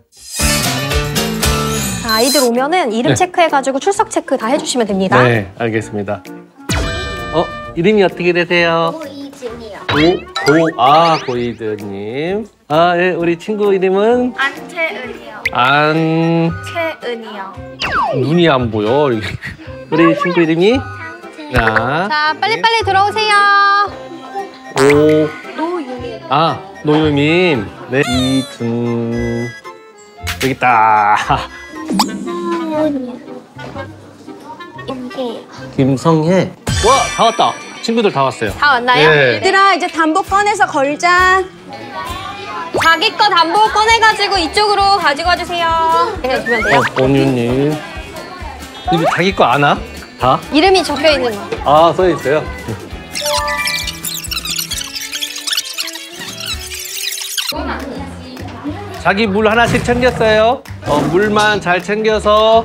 N: 자, 아이들 오면은 이름 체크해가지고 출석 체크 다 해주시면 됩니다.
Q: 네, 알겠습니다. 이름이 어떻게 되세요?
K: 고이준이요.
Q: 고이드님. 예, 우리 친구 이름은?
K: 안채은이요. 채은이요.
Q: 눈이 안 보여. 우리 친구 이름이?
N: 자, 빨리빨리 들어오세요.
K: 노유미.
Q: 노유민. 네, 여기 있다. 김성혜. 와, 다 왔다. 친구들 다 왔어요.
N: 다 왔나요?
Q: 네.
T: 얘들아, 이제 단복 꺼내서 걸자.
N: 자기 거 단복 꺼내가지고 이쪽으로 가지고 와주세요. 그냥 주면 돼요.
Q: 온유님. 이거 자기 거 아나? 다?
N: 이름이 적혀 있는 거.
Q: 써 있어요. 자기 물 하나씩 챙겼어요. 물만 잘 챙겨서.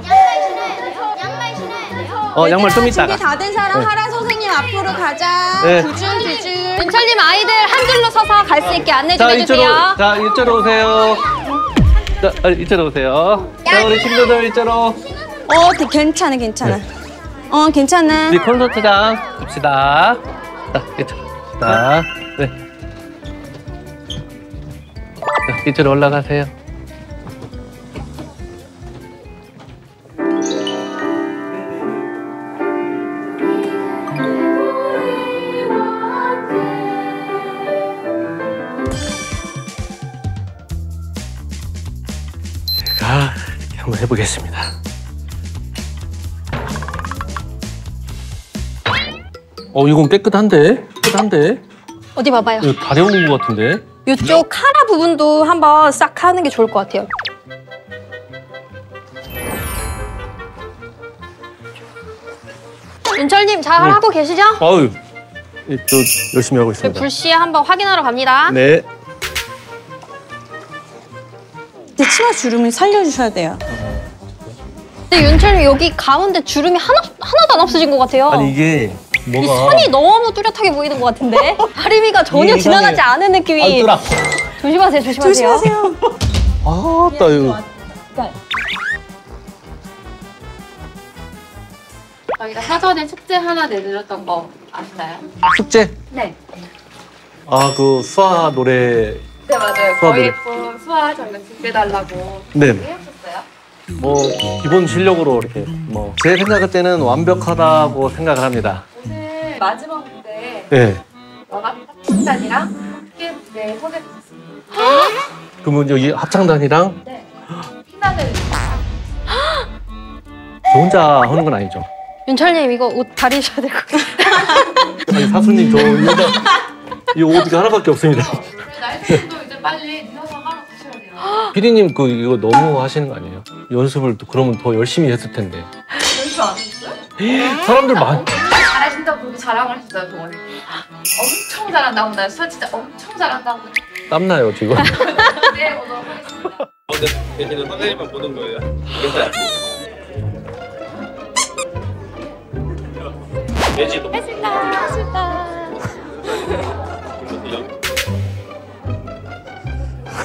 Q: 양말 좀 이따가.
T: 준비 다 된 사람 하라 선생님 앞으로 가자.
Q: 네.
T: 두 줄.
N: 윤철님 아이들 한 줄로 서서 갈 수 있게 안내 좀 해주세요.
Q: 이쪽으로 오세요. 이쪽으로 오세요. 자, 우리 친구들 이쪽으로.
T: 괜찮아. 괜찮아.
Q: 우리 콘서트장 갑시다. 자, 네. 이쪽으로 올라가세요. 제가 이렇게 한번 해보겠습니다. 이건 깨끗한데?
N: 어디 봐봐요.
Q: 이거 다려온 것 같은데?
N: 이쪽 카라 부분도 한번 싹 하는 게 좋을 것 같아요. 윤철님 잘 하고 계시죠?
Q: 또 열심히 하고 있습니다.
N: 불씨 한번 확인하러 갑니다.
Q: 네.
T: 근데 치마 주름을 살려주셔야 돼요.
N: 근데 윤철님 여기 가운데 주름이 하나도 안 없어진 것 같아요.
Q: 아니 이게
N: 이 선이 너무 뚜렷하게 보이는 것 같은데? 하림이가 전혀 지나가지 않은 느낌이. 조심하세요.
Q: 이거.
K: 저희가 사전에 숙제 하나 내드렸던 거 아시나요?
Q: 숙제?
K: 네.
Q: 그 수화 노래.
K: 네, 맞아요.
Q: 수화
K: 저희
Q: 노래.
K: 거 수화 장면 준비해달라고
Q: 네.
K: 해주셨어요.
Q: 기본 실력으로 이렇게 제 생각할 때는 완벽하다고 생각을 합니다.
K: 오늘 마지막 무대
Q: 네.
K: 합창단이랑 함께 무대 소개해주셨습니다.
Q: 그러면 여기 합창단이랑
K: 네. 피나는
Q: 저 혼자 하는 건 아니죠?
N: 윤철님 이거 옷 다리셔야 될 것 같아요.
Q: 아니 사수님 이 옷이 하나밖에 없습니다.
K: 날씨도 이제 빨리 리허설 하러 가셔야 돼요.
Q: 피디님 이거 너무 하시는 거 아니에요? 연습을 그러면 더 열심히 했을 텐데.
K: 연습 안 하셨어요?
Q: 사람들 많.
K: 잘하신다고 그렇게 자랑을 하셨어요, 동원이. 엄청 잘한다고 나 진짜 엄청 잘한다고.
Q: 땀나요 지금.
K: 네, 오도록 하겠습니다.
B: 대신에 선생님만 보는 거예요. 돼지도.
K: 했습니다.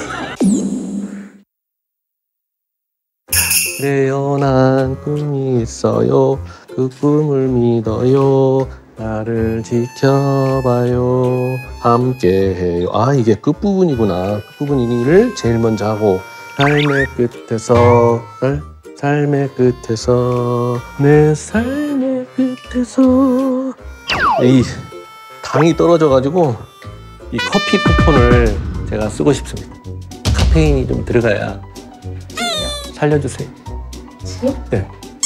Q: 레어난 꿈이 있어.
B: 있어요. 그 꿈을 믿어요. 나를 지켜봐요. 함께해요. 아, 이게 끝부분이구나. 끝부분을 제일 먼저 하고 삶의 끝에서 삶의 끝에서 내 삶의 끝에서 이 당이 떨어져가지고 이 커피 쿠폰을 제가 쓰고 싶습니다. 카페인이 좀 들어가야 살려주세요. 네.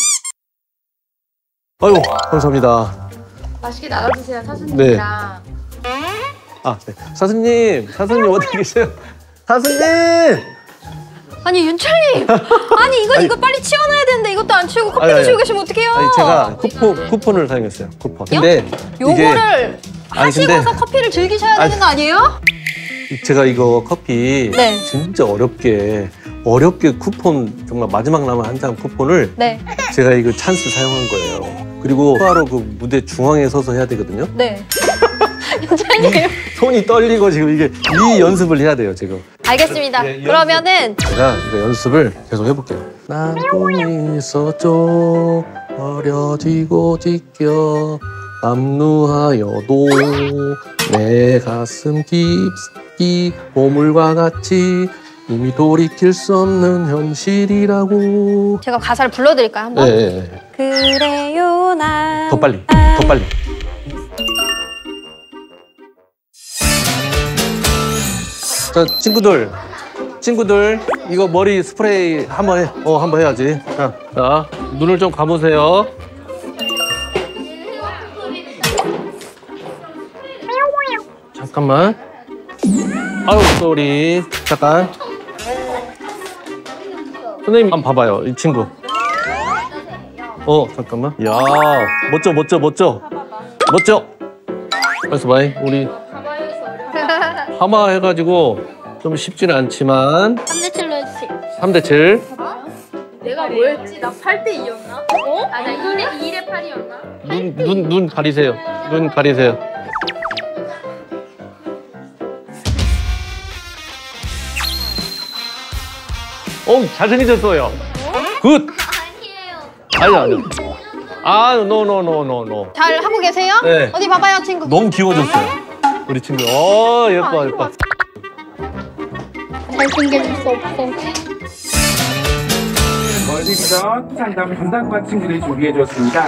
B: 아유, 감사합니다.
N: 맛있게 나눠주세요, 사수님이랑.
B: 아, 네. 사수님 어디 계세요? 사수님!
N: 아니, 윤철님! 아니, 이거 빨리 치워놔야 되는데 이것도 안 치우고 커피 드시고 계시면 어떡해요?
B: 아니, 제가 쿠폰을 사용했어요. 쿠폰. 근데
N: 요거를 하시고서 커피를 즐기셔야 되는 거 아니에요?
B: 제가 이거 커피
N: 네.
B: 진짜 어렵게 쿠폰 정말 마지막 남은 한 장 쿠폰을
N: 네.
B: 제가 이거 찬스 사용한 거예요. 그리고 바로 그 무대 중앙에 서서 해야 되거든요.
N: 네. 윤철님.
B: 손이 떨리고 지금 이게 이 연습을 해야 돼요, 지금.
N: 알겠습니다. 그러면은
B: 제가 이거 연습을 계속 해볼게요. 난 꿈이 있었죠. 어려지고 지켜 남루하여도 내 가슴 깊이 보물과 같이 이미 돌이킬 수 없는 현실이라고.
N: 제가 가사를 불러드릴까요, 한번?
B: 네.
N: 그래요, 난.
B: 더 빨리. 자, 친구들 이거 머리 스프레이 한번 해야지. 자, 눈을 좀 감으세요. 잠깐만. 아유, 쏘리. 잠깐. 선생님 한번 봐봐요, 이 친구. 잠깐만. 이야, 멋져. 그래서 봐요, 우리 파마 해가지고 좀 쉽지는 않지만
N: 3대7로 해주세요.
B: 3대7.
N: 내가 뭐였지? 나 8대2였나? 어? 아, 나 2대 8이었나?
B: 눈 가리세요. 눈 가리세요. 잘생기셨어요. 굿. 아니에요. 아, 노.
N: 잘 하고 계세요?
B: 네.
N: 어디 봐봐요, 친구.
B: 너무 귀여워졌어요. 우리 친구. 예뻐.
N: 잘생겨질 수 없어.
R: 월드비전 상담 담당관 친구들이 준비해줬습니다.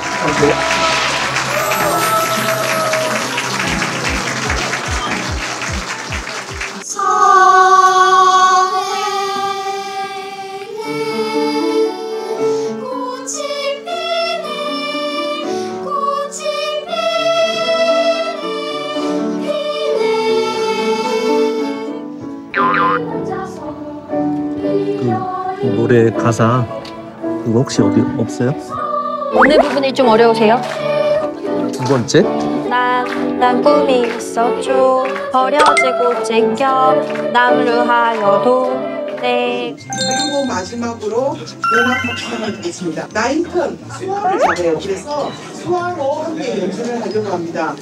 B: 노래 가사 이거 혹시 어디 없어요?
N: 어느 부분이 좀 어려우세요?
B: 두 번째?
N: 난 꿈이 있었죠. 버려지고 찢겨 남루하여도 네.
U: 그리고 마지막으로 연합 합창을 드리겠습니다. 나인턴 수화를 잡아요. 그래서 수화로 함께 연주를 하려고 합니다.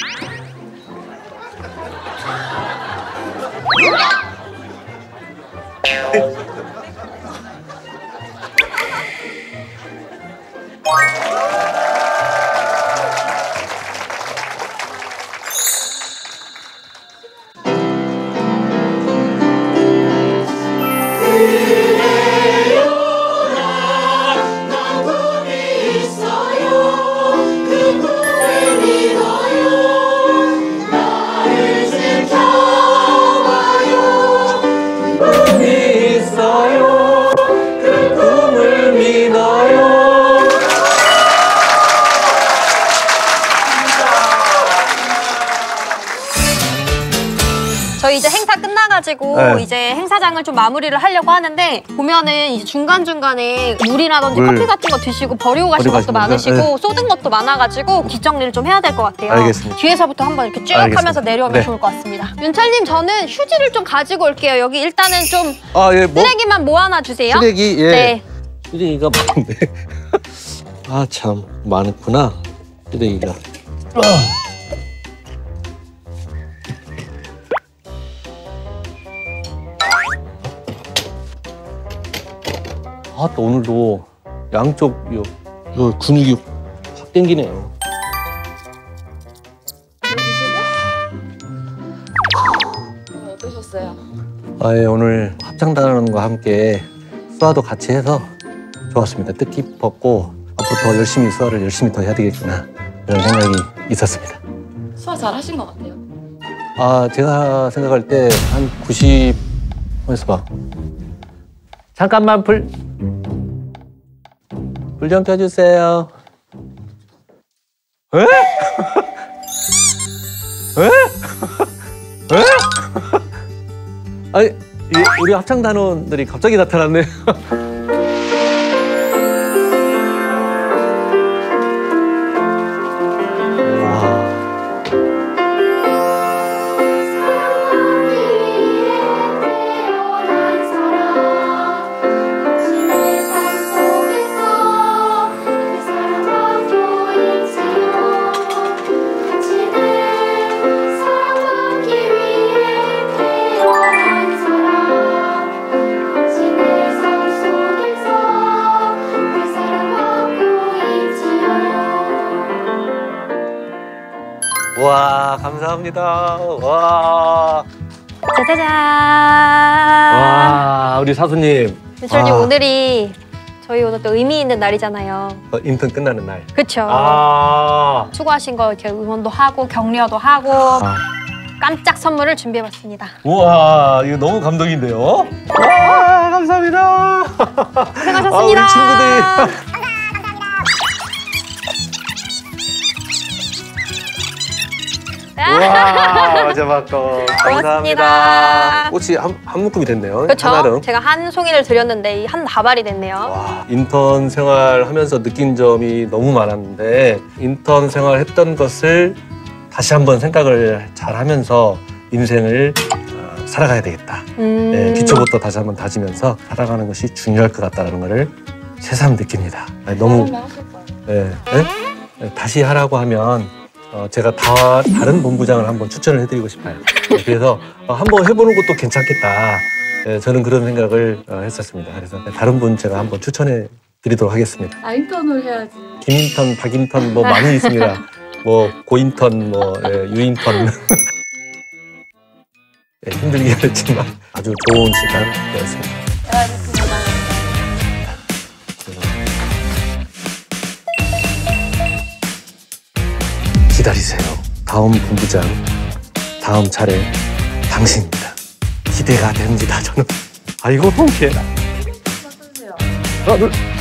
N: 저희 이제 행사 끝나가지고
B: 네.
N: 이제 행사장을 좀 마무리를 하려고 하는데 보면은 이제 중간중간에 물이라든지
B: 물.
N: 커피 같은 거 드시고 버리고 가신 것도 많으시고
B: 네.
N: 쏟은 것도 많아가지고 뒷정리를 좀 해야 될 것 같아요.
B: 알겠습니다.
N: 뒤에서부터 한번 이렇게 쭉
B: 알겠습니다.
N: 하면서 내려오면
B: 네.
N: 좋을 것 같습니다. 윤철님, 저는 휴지를 좀 가지고 올게요. 여기 일단은 좀 쓰레기만 모아놔 주세요.
B: 쓰레기, 예.
N: 네.
B: 쓰레기가 많네. 아, 참 많구나. 쓰레기가. 또 오늘도 양쪽
Q: 근육이 확 땡기네요.
C: 어떠셨어요?
Q: 예, 오늘 합창단원과 함께 수화도 같이 해서 좋았습니다. 뜻깊었고 앞으로 더 열심히 수화를 열심히 더 해야 되겠구나 이런 생각이 있었습니다.
C: 수화 잘 하신 것 같아요.
Q: 제가 생각할 때 한 90... 어디서 봐. 잠깐만 불 좀 켜주세요. 에? 에? 에? 아니, 우리 합창단원들이 갑자기 나타났네. 와, 감사합니다. 와.
N: 짜자잔.
Q: 와, 우리 사수님.
N: 윤철님 오늘이 저희 오늘 또 의미 있는 날이잖아요.
Q: 인턴 끝나는 날.
N: 그쵸. 수고하신 거 이렇게 응원도 하고 격려도 하고 깜짝 선물을 준비해봤습니다.
Q: 우와, 이거 너무 감동인데요? 와, 감사합니다.
N: 고생하셨습니다.
Q: 우리 친구들. 와, 대박거. 감사합니다. 꽃이 한 묶음이 됐네요.
N: 그렇죠.
Q: 하나름.
N: 제가 한 송이를 드렸는데 이 한 다발이 됐네요.
Q: 인턴 생활하면서 느낀 점이 너무 많았는데 인턴 생활했던 것을 다시 한번 생각을 잘 하면서 인생을 살아가야 되겠다. 네, 기초부터 다시 한번 다지면서 살아가는 것이 중요할 것 같다는 것을 새삼 느낍니다. 너무 다시 하라고 하면 제가 다른 본부장을 한번 추천을 해드리고 싶어요. 그래서 한번 해보는 것도 괜찮겠다. 저는 그런 생각을 했었습니다. 그래서 다른 분 제가 한번 추천해 드리도록 하겠습니다.
C: 인턴을 해야지.
Q: 김인턴, 박인턴 뭐 많이 있습니다. 뭐 고인턴, 뭐 유인턴. 힘들긴 했지만 아주 좋은 시간이었습니다. 기다리세요. 다음 본부장, 다음 차례 당신입니다. 기대가 됩니다, 저는. 아이고, 통쾌해. 하나, 둘.